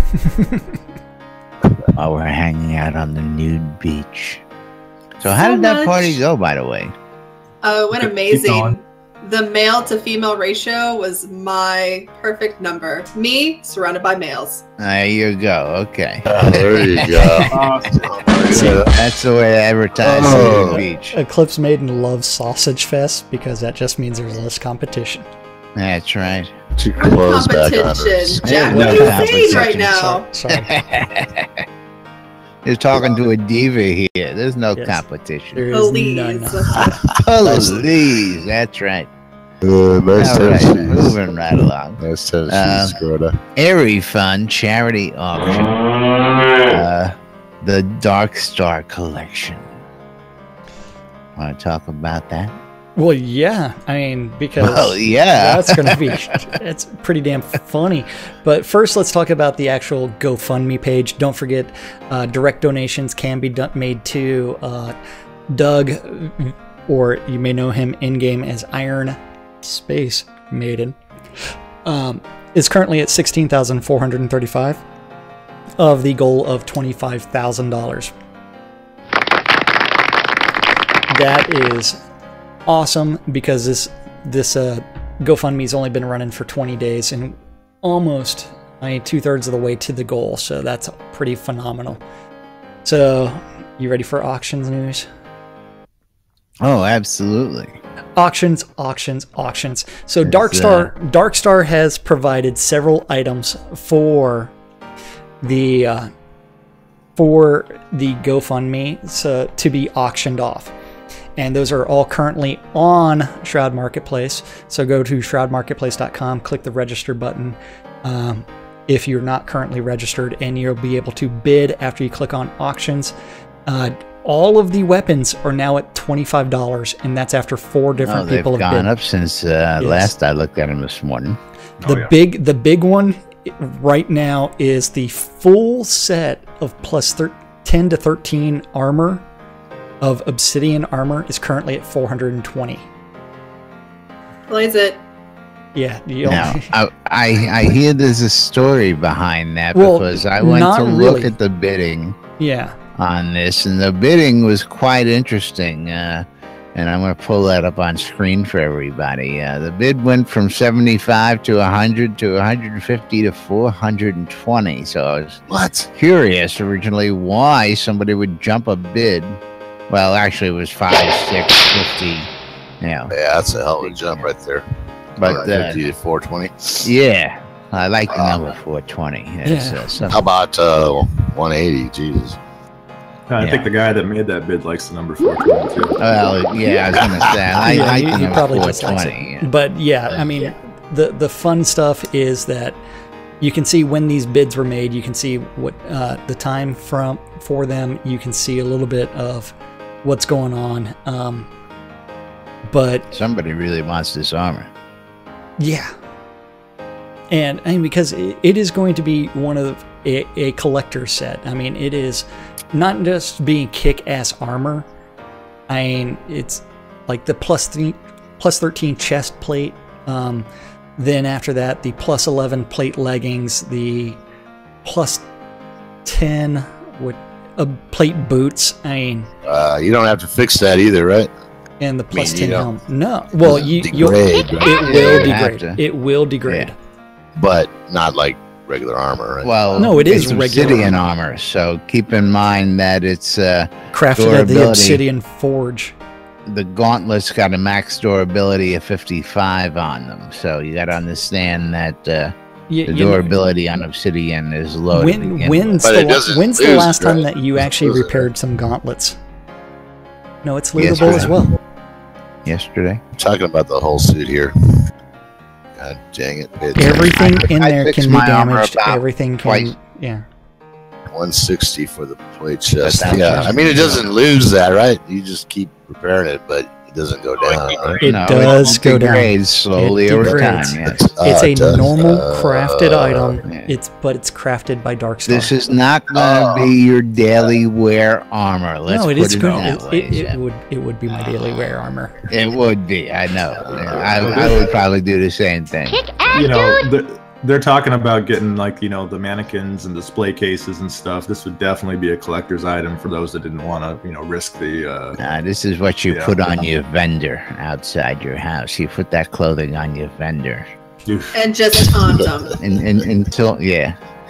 while we're hanging out on the nude beach. So how So did that much- party go, by the way? Oh, it went Okay, keep amazing. going. The male to female ratio was my perfect number. Me, surrounded by males. There you go. Okay. There you go. Awesome. Yeah. That's the way to advertise Oh. the beach. Eclipse Maiden loves Sausage Fest because that just means there's less competition. That's right. Too close back on Competition. us. Jack, No what are you competition. saying right now? So, sorry. You're talking to a diva here. There's no Yes. competition. There is Please. none. Please. That's right. Uh, nice All to right. have you. Moving right along. Nice to Um, have you, Scrota. Airy Fun charity auction. Uh, the Dark Star Collection. Want to talk about that? Well, yeah. I mean, because Well, yeah. that's going to be it's pretty damn funny. But first, let's talk about the actual GoFundMe page. Don't forget, uh, direct donations can be done, made to uh, Doug, or you may know him in game as Iron Space Maiden. Um, is currently at sixteen thousand four hundred thirty-five of the goal of twenty-five thousand dollars. That is awesome because this this uh, GoFundMe's only been running for twenty days and almost I mean two thirds of the way to the goal, so that's pretty phenomenal. So, you ready for auctions news? Oh, absolutely. Auctions, auctions, auctions. So It's, Darkstar Darkstar has provided several items for the uh, for the GoFundMe so, to be auctioned off. And those are all currently on Shroud Marketplace. So go to shroud marketplace dot com, click the register button um, if you're not currently registered, and you'll be able to bid after you click on auctions. Uh, all of the weapons are now at twenty-five dollars, and that's after four Oh, different they've people have gone bid. up since uh, Yes. last I looked at them this morning. The Oh, yeah. big, the big one right now is the full set of plus thir- ten to thirteen armor of obsidian armor is currently at four hundred twenty. Blaze it. Yeah, you Now, only- I, I I hear there's a story behind that Well, because I went not to look really. at the bidding yeah. on this, and the bidding was quite interesting. Uh, and I'm going to pull that up on screen for everybody. Uh, the bid went from seventy-five to one hundred to one hundred fifty to four hundred twenty. So I was What? curious originally why somebody would jump a bid. Well, actually, it was five, six, fifty. You know, Yeah, that's a hell of a jump right there. but uh, fifty to four twenty. yeah, I like the Uh, number four twenty. It's, Yeah. uh, some- How about uh, one eighty? Jesus. I Yeah. think the guy that made that bid likes the number four twenty too. Well, yeah, I was gonna say I, Yeah, I he- like he the probably number just four likes twenty. it. But yeah, I mean, the the fun stuff is that you can see when these bids were made. You can see what uh, the time from for them. You can see a little bit of what's going on. Um, but Somebody really wants this armor. yeah, And I mean, because it, it is going to be one of a, a collector set. I mean, it is not just being kick-ass armor. I mean, it's like the plus three, plus thirteen chest plate. Um, then after that, the plus eleven plate leggings, the plus ten with uh, plate boots. I mean, Uh, you don't have to fix that either, right? and the plus mean, ten you helm. No, well, you you'll, degrade, it right? will You have degrade. to. It will degrade. Yeah. But not like regular armor, right? Well, No, it is it's regular obsidian armor, so keep in mind that it's uh, Crafted at the Durability. Obsidian Forge. the gauntlets got a max durability of fifty-five on them, so you got to understand that uh, You, the you know, durability on obsidian is low. to when begin when's But the, it la- doesn't when's the lose, last time right? that you actually Doesn't- repaired some gauntlets? No, it's Yes, lootable as sir. well. with. Yesterday, I'm talking about the whole suit here. God dang it. It's Everything in I there fixed can be my armor damaged. about Everything can, twice. yeah. one sixty for the plate chest. That's Yeah, not I mean, it doesn't lose that, right? You just keep repairing it, but it doesn't go down, right? It no, does go down. degrades slowly It over time. degrades. Yes. It's Uh, a it does. normal Uh, crafted item. yeah. It's but it's crafted by Darkstar. This is not going to Oh. be your daily wear armor. Let's no, it put is it going. that It, way. it, it Jeff. would it would be my daily wear armor. It would be. I know. I, I would probably do the same thing. You know, they're, they're talking about getting like you know the mannequins and display cases and stuff. This would definitely be a collector's item for those that didn't want to, you know, risk the. Uh, Uh, this is what you Yeah. put on your vendor outside your house. You put that clothing on your vendor. oof. And just taunt them. And, and, until, yeah.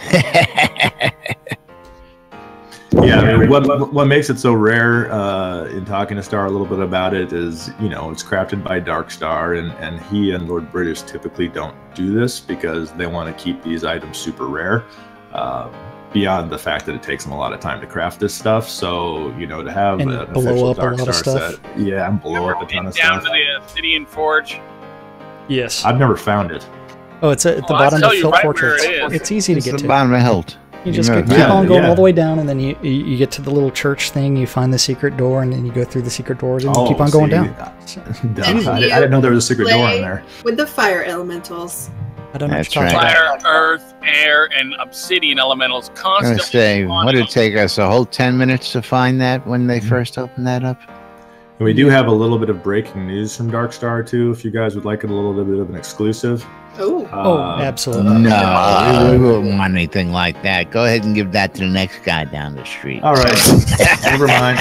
Yeah, I mean, what what makes it so rare uh, in talking to Star a little bit about it is, you know, it's crafted by Darkstar, and, and he and Lord British typically don't do this because they want to keep these items super rare, uh, beyond the fact that it takes them a lot of time to craft this stuff. So, you know, to have And an blow official up a lot of Darkstar stuff. set, yeah, and blow up a ton Been of down stuff. to the Obsidian Forge. Yes. I've never found it. Oh, it's at the Oh, I'll bottom tell of you Filt right where Fortress. it is. It's easy to It's get the to. bottom of Hilt. You just know go, keep Yeah, on going yeah. all the way down, and then you, you you get to the little church thing. You find the secret door, and then you go through the secret doors, and you keep on going see, down. Dumb. I, didn't, I didn't know there was a secret door in there. With the fire elementals. I don't know what That's you're talking right. about. Fire, earth, air, and obsidian elementals I was going constantly. to say, spawning would it them. take us a whole ten minutes to find that when they first opened that up? And we do have a little bit of breaking news from Darkstar too. If you guys would like it, a little bit of an exclusive. Oh. Oh, Uh, absolutely. No, Uh, we wouldn't want anything like that. Go ahead and give that to the next guy down the street. All right, never mind.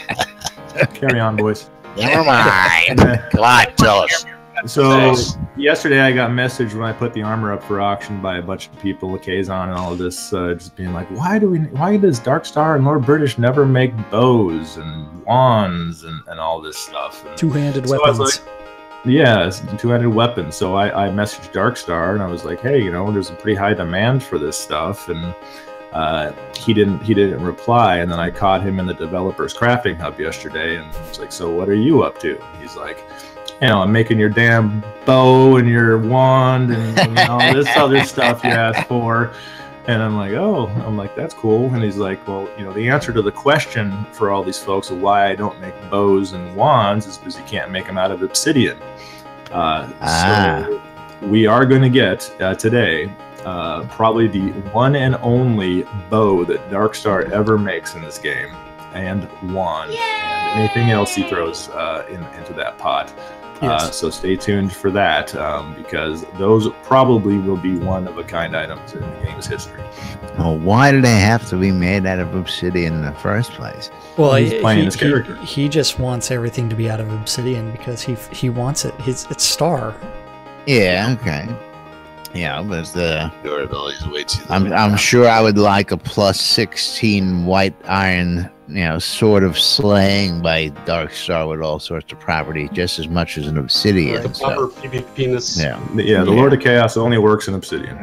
Carry on, boys. Never mind. Uh, Come on, tell us. So yesterday I got messaged when I put the armor up for auction by a bunch of people, Kazon and all of this, uh, just being like, why do we? Why does Darkstar and Lord British never make bows and wands and, and all this stuff? And Two-handed So I was weapons. yeah, it's two-handed weapons. So I, I messaged Darkstar and I was like, hey, you know, there's a pretty high demand for this stuff, and uh, he didn't he didn't reply. And then I caught him in the developers crafting hub yesterday, and I was like, so what are you up to? He's like, you know, I'm making your damn bow and your wand and, and all this other stuff you asked for. And I'm like, oh, I'm like, that's cool. And he's like, well, you know, the answer to the question for all these folks of why I don't make bows and wands is because you can't make them out of obsidian. Uh, Ah. So we are going to get uh, today uh, probably the one and only bow that Darkstar ever makes in this game, and wand, and anything else he throws uh, in, into that pot. Uh, Yes. so stay tuned for that, um, because those probably will be one of a kind items in the game's history. Well, why do they have to be made out of obsidian in the first place? Well, He's he, playing he, his he- character. he just wants everything to be out of obsidian because he he wants it. His it's Star. Yeah, okay. Yeah, but the Durability is way too I'm limited. I'm sure I would like a plus sixteen white iron, you know, sword of slaying by Darkstar with all sorts of properties, just as much as an obsidian. The So, proper PvP penis. yeah, Yeah, the Yeah. Lord of Chaos only works in obsidian.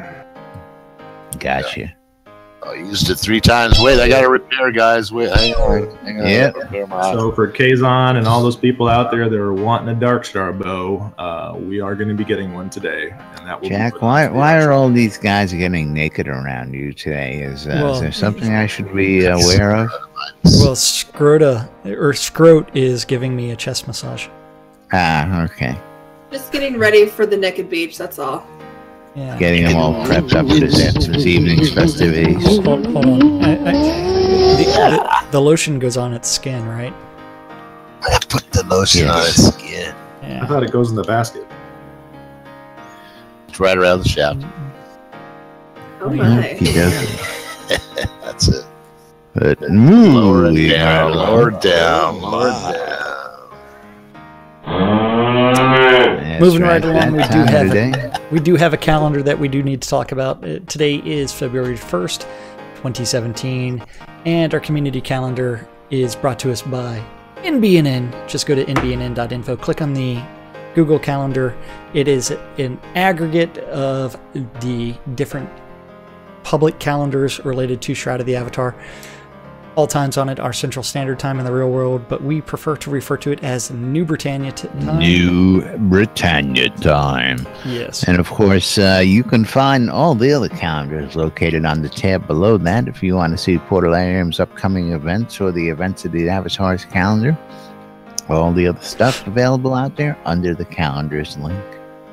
gotcha. I used it three times. Wait, I got to repair, guys. Wait, hang on. Hang on. Yeah. Repair my So for Kazon and all those people out there that are wanting a Darkstar bow, uh, we are going to be getting one today, and that will be Jack, put why onto the why auction. are all these guys getting naked around you today? Is, uh, Well- is there something I should be aware of? Well, Scrota or Scrote is giving me a chest massage. Ah, okay. Just getting ready for the naked beach, that's all. Yeah. Getting them all prepped up for this, this evening's festivities. Hold, hold on. I, I, the, the, the lotion goes on its skin, right? I put the lotion Yes. on its skin. I Yeah. thought it goes in the basket. It's right around the shaft. Oh my. Okey-dokey. That's it. But Lower it moving down, right lower along. it down, lower it down. That's Moving right along, that we do time have today. We do have a calendar that we do need to talk about. Uh, Today is February first, twenty seventeen, and our community calendar is brought to us by N B N N. Just go to N B N N dot info, click on the Google Calendar. It is an aggregate of the different public calendars related to Shroud of the Avatar. All times on it are Central Standard Time in the real world, but we prefer to refer to it as New Britannia t- time. New Britannia time. Yes. And of course, uh, you can find all the other calendars located on the tab below that if you want to see Portalarium's upcoming events or the events of the Avatar's calendar. All the other stuff available out there under the calendars link.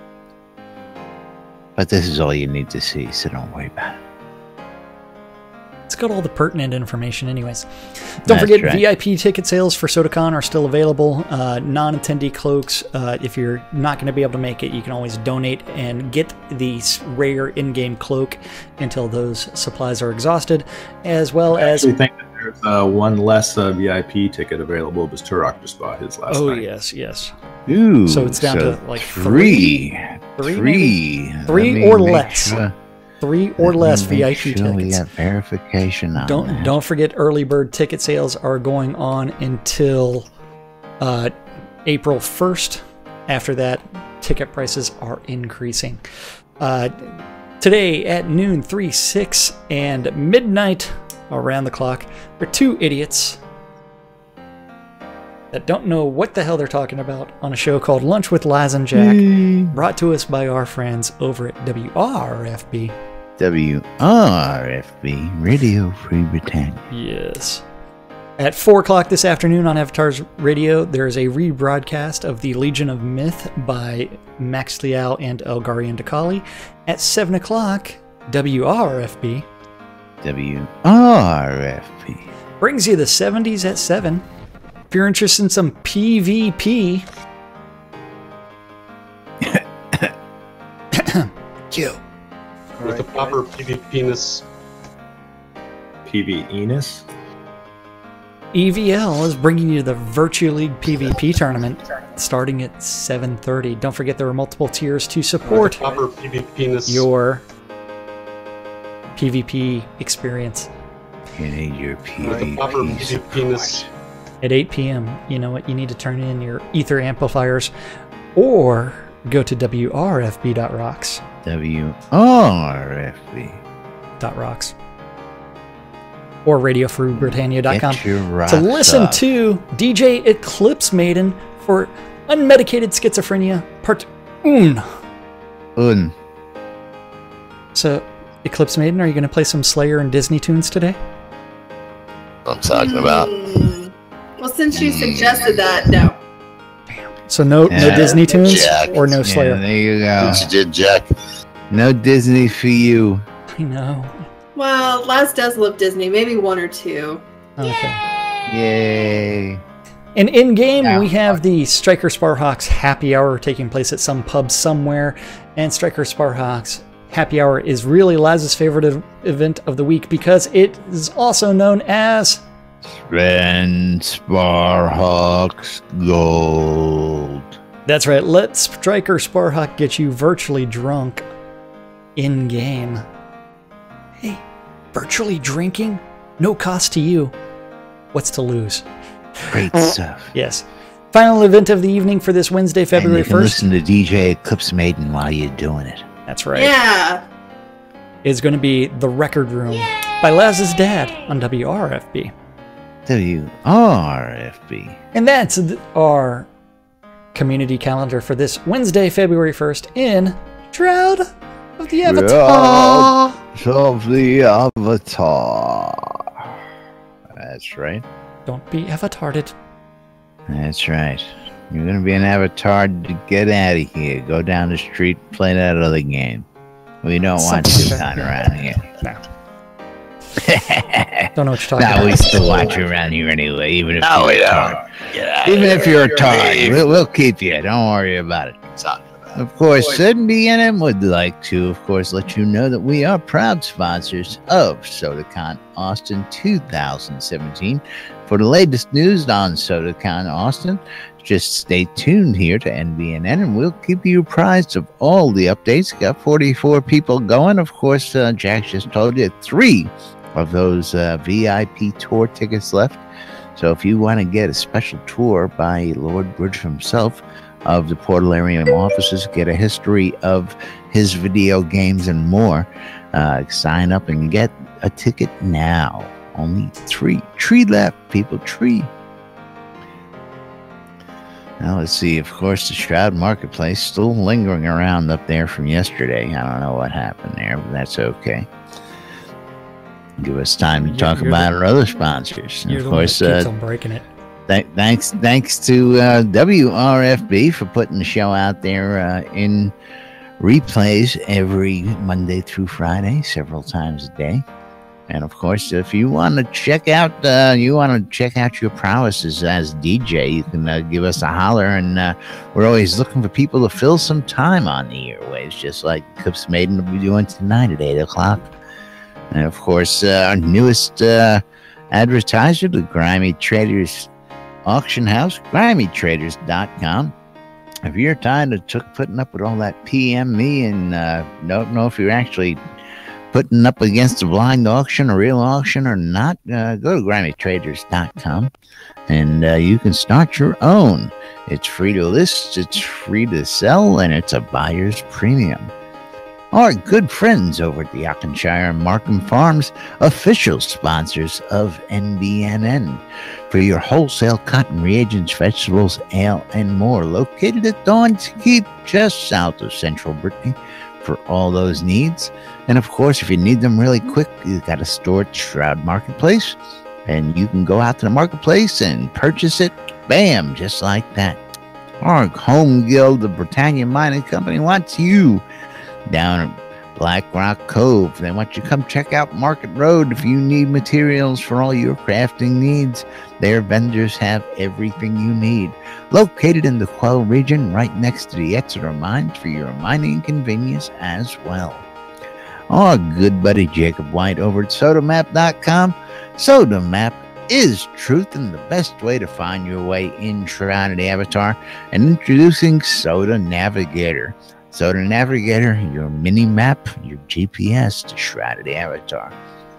But this is all you need to see, so don't worry about it. It's got all the pertinent information anyways. Don't That's forget, right. V I P ticket sales for SodaCon are still available. Uh, non-attendee cloaks, uh, if you're not going to be able to make it, you can always donate and get the s- rare in-game cloak until those supplies are exhausted, as well I as... actually think that there's uh, one less uh, V I P ticket available because Turok just bought his last Oh, night. yes, yes. Ooh, So it's down so to, like, three. three, Three. Three Let me or make less. sure- Three or let me less make V I P sure we tickets. got verification on Don't that. don't forget, early bird ticket sales are going on until uh, April first. After that, ticket prices are increasing. Uh, today at noon, three, six, and midnight, around the clock, there are two idiots that don't know what the hell they're talking about on a show called Lunch with Laz and Jack, brought to us by our friends over at W R F B. W R F B, Radio Free Britannia. Yes. At four o'clock this afternoon on Avatar's Radio, there is a rebroadcast of The Legion of Myth by Max Liao and Elgarian Dakali. At seven o'clock, W R F B W R F B. brings you the seventies at seven. If you're interested in some P V P, Kill. With the proper P V P-ness. P V Enos. E V L is bringing you the Virtua League P V P tournament starting at seven thirty. Don't forget there are multiple tiers to With support the proper P V P-ness. your P V P experience. You need your With the proper P P V V P-ness. At eight p.m., you know what? You need to turn in your ether amplifiers or go to W R F B dot rocks. W R F B. Dot rocks. Or radio free britannia dot com Get your rocks to listen up. to D J Eclipse Maiden for Unmedicated Schizophrenia Part one. Un. So, Eclipse Maiden, are you going to play some Slayer and Disney tunes today? I'm talking about. Hmm. Well, since you suggested that, no. So no, no Yeah. Disney tunes Jack. or no Yeah, Slayer. there you go. Since you did, Jack. No Disney for you. I know. Well, Laz does love Disney. Maybe one or two. Okay. Yay. And in game, Yeah. we have the Striker Sparhawks Happy Hour taking place at some pub somewhere. And Striker Sparhawks Happy Hour is really Laz's favorite ev- event of the week because it is also known as Ren Sparhawks Gold. That's right. Let Striker Sparhawk get you virtually drunk in game. Hey, virtually drinking? No cost to you. What's to lose? Great stuff. Yes. Final event of the evening for this Wednesday, And February you can first. listen to D J Eclipse Maiden while you're doing it. That's right. Yeah. Is going to be The Record Room by Laz's dad on W R F B. W R F B. And that's th- our community calendar for this Wednesday, February first in Shroud of the Avatar. Of the Avatar. That's right. Don't be avatarded. That's right. You're gonna be an avatar to get out of here. Go down the street, play that other game. We don't want Something like Toucan that. around here. No. Don't know what you're talking No, about. we still want you around here anyway, even if No, you're we a don't. tard. Get out Even of if here. you're a tard, Leave. we'll, we'll keep you. Don't worry about it. Talking about. Of course, N B N M would like to, of course, let you know that we are proud sponsors of SodaCon Austin two thousand seventeen. For the latest news on SodaCon Austin, just stay tuned here to N B N N, and we'll keep you apprised of all the updates. Got forty-four people going. Of course, uh, Jack just told you three of those uh, V I P tour tickets left. So if you want to get a special tour by Lord Bridge himself of the Portalarium offices, get a history of his video games and more, uh, sign up and get a ticket now. Only three. Tree left, people. Tree. Now let's see. Of course, the Shroud Marketplace still lingering around up there from yesterday. I don't know what happened there, but that's okay. Give us time to You're- talk you're about the- our other sponsors. And You're of the one course, that keeps uh, on breaking it. Th- thanks, thanks to uh, W R F B for putting the show out there uh, in replays every Monday through Friday, several times a day. And of course, if you want to check out, uh, you want to check out your prowesses as D J, you can uh, give us a holler. And uh, we're always looking for people to fill some time on the airwaves, just like Clips Maiden will be doing tonight at eight o'clock. And of course, uh, our newest uh, advertiser, the Grimy Traders Auction House, grimy traders dot com. If you're tired of took, putting up with all that P M me and uh, don't know if you're actually putting up against a blind auction, a real auction or not, uh, go to grimy traders dot com and uh, you can start your own. It's free to list, it's free to sell, and it's a buyer's premium. Our good friends over at the Auchenshire and Markham Farms, official sponsors of N B N N. For your wholesale cotton reagents, vegetables, ale, and more, located at Dawn's Keep, just south of Central Brittany, for all those needs. And of course, if you need them really quick, you got a store at Shroud Marketplace, and you can go out to the marketplace and purchase it, bam, just like that. Our home guild, the Britannia Mining Company, wants you down at Black Rock Cove. They want you to come check out Market Road if you need materials for all your crafting needs. Their vendors have everything you need. Located in the Quell region, right next to the Exeter Mines for your mining convenience as well. Our good buddy Jacob White over at soda map dot com. SodaMap is truth and the best way to find your way in Shrouded Avatar. And introducing Soda Navigator. Soda Navigator, your mini map, your G P S to Shrouded Avatar.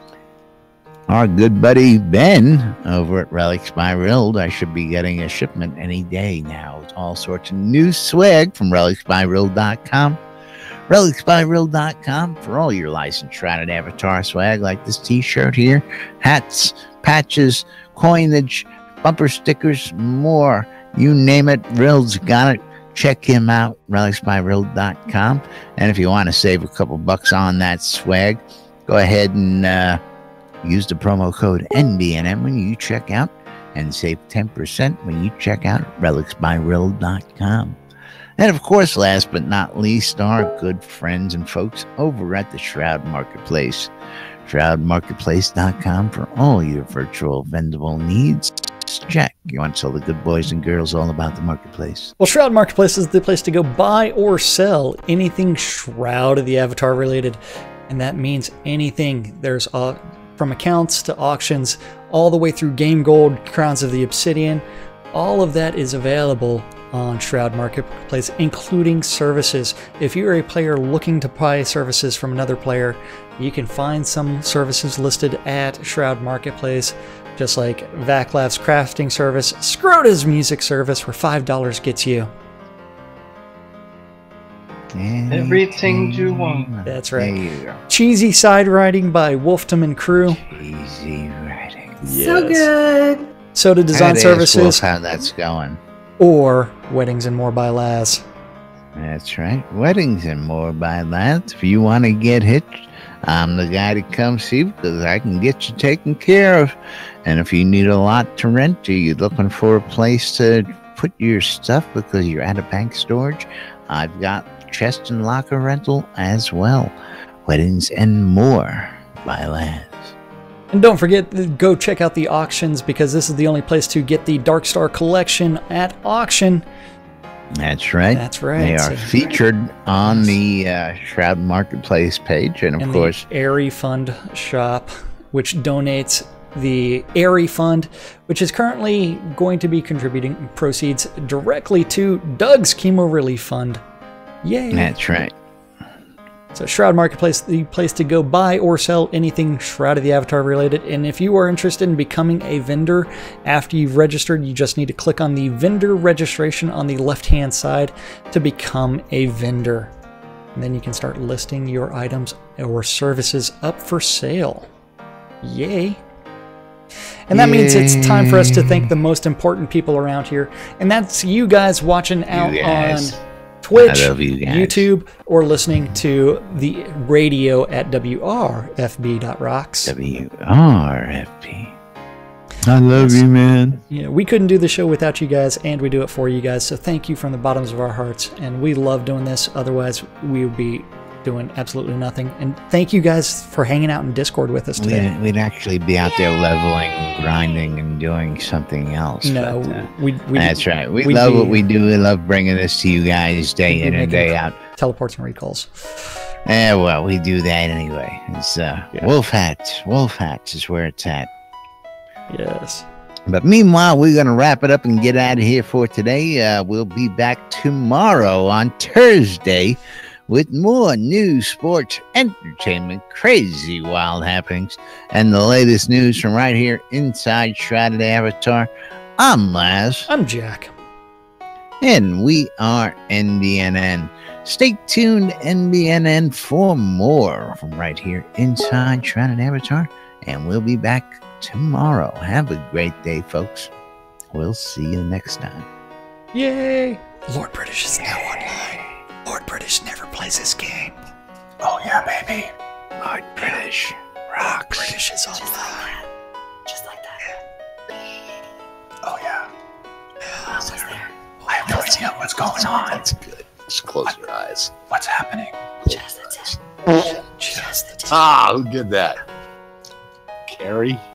Our good buddy Ben over at Relics by Rild. I should be getting a shipment any day now with all sorts of new swag from relics by rild dot com. relics by rild dot com for all your licensed Shrouded Avatar swag like this t-shirt here, hats, patches, coinage, bumper stickers, more. You name it, Rild's got it. Check him out, relics by rild dot com. And if you want to save a couple bucks on that swag, go ahead and uh, use the promo code N B N M when you check out and save ten percent when you check out at relics by rild dot com. And of course, last but not least, our good friends and folks over at the Shroud Marketplace. shroud marketplace dot com for all your virtual vendable needs. Jack, you want to tell the good boys and girls all about the marketplace? Well, Shroud Marketplace is the place to go buy or sell anything Shroud of the Avatar related. And that means anything. There's uh, from accounts to auctions, all the way through Game Gold, Crowns of the Obsidian. All of that is available on Shroud Marketplace, including services. If you're a player looking to buy services from another player, you can find some services listed at Shroud Marketplace, just like Vaclav's crafting service, Scrota's music service, where five dollars gets you. Everything you want. That's There right. you go. Cheesy Side Writing by Wolftam and Crew. Easy writing. So good. Soda Design I'd ask Wolf Services, how that's going. or Weddings and More by Laz. That's right. Weddings and more by Laz. If you want to get hitched, I'm the guy to come see because I can get you taken care of. And if you need a lot to rent or you're looking for a place to put your stuff because you're out of bank storage, I've got chest and locker rental as well. Weddings and more by Laz. And don't forget, go check out the auctions, because this is the only place to get the Dark Star collection at auction. That's right. That's right. They are So- featured on the uh, Shroud Marketplace page, and of and course, the Airy Fund shop, which donates the Airy Fund, which is currently going to be contributing proceeds directly to Doug's Chemo Relief Fund. Yay! that's right. So Shroud Marketplace, the place to go buy or sell anything Shroud of the Avatar related. And if you are interested in becoming a vendor after you've registered, you just need to click on the vendor registration on the left-hand side to become a vendor. And then you can start listing your items or services up for sale. Yay! And that means it's time for us to thank the most important people around here. And that's you guys watching out You guys. on Twitch, I love you guys. YouTube, or listening to the radio at W R F B dot rocks. W R F P. I love you, man. You know, we couldn't do the show without you guys, and we do it for you guys. So thank you from the bottoms of our hearts. And we love doing this. Otherwise, we would be doing absolutely nothing. And thank you guys for hanging out in Discord with us today. We'd, we'd actually be out there leveling, grinding, and doing something else. No, but, uh, we, we that's right. We we'd love be- what we do. We love bringing this to you guys day we'd be in and making day out. Teleports and recalls. Eh, well, we do that anyway. It's uh, Yeah. Wolf Hats. Wolf Hats is where it's at. Yes. But meanwhile, we're going to wrap it up and get out of here for today. Uh, we'll be back tomorrow on Thursday with more news, sports, entertainment, crazy wild happenings, and the latest news from right here inside Shrouded Avatar. I'm Laz. I'm Jack. And we are N B N N. Stay tuned, N B N N, for more from right here inside Shrouded Avatar. And we'll be back tomorrow. Have a great day, folks. We'll see you next time. Yay! Lord British is now online. Lord British never plays this game. Oh yeah, baby. Lord British rocks. British is online. Just like that. Oh yeah. Almost there. I have no idea what's going on. That's good. Just close your eyes. What's happening? Just the tip. Just the tip. Ah, who did that? Carrie?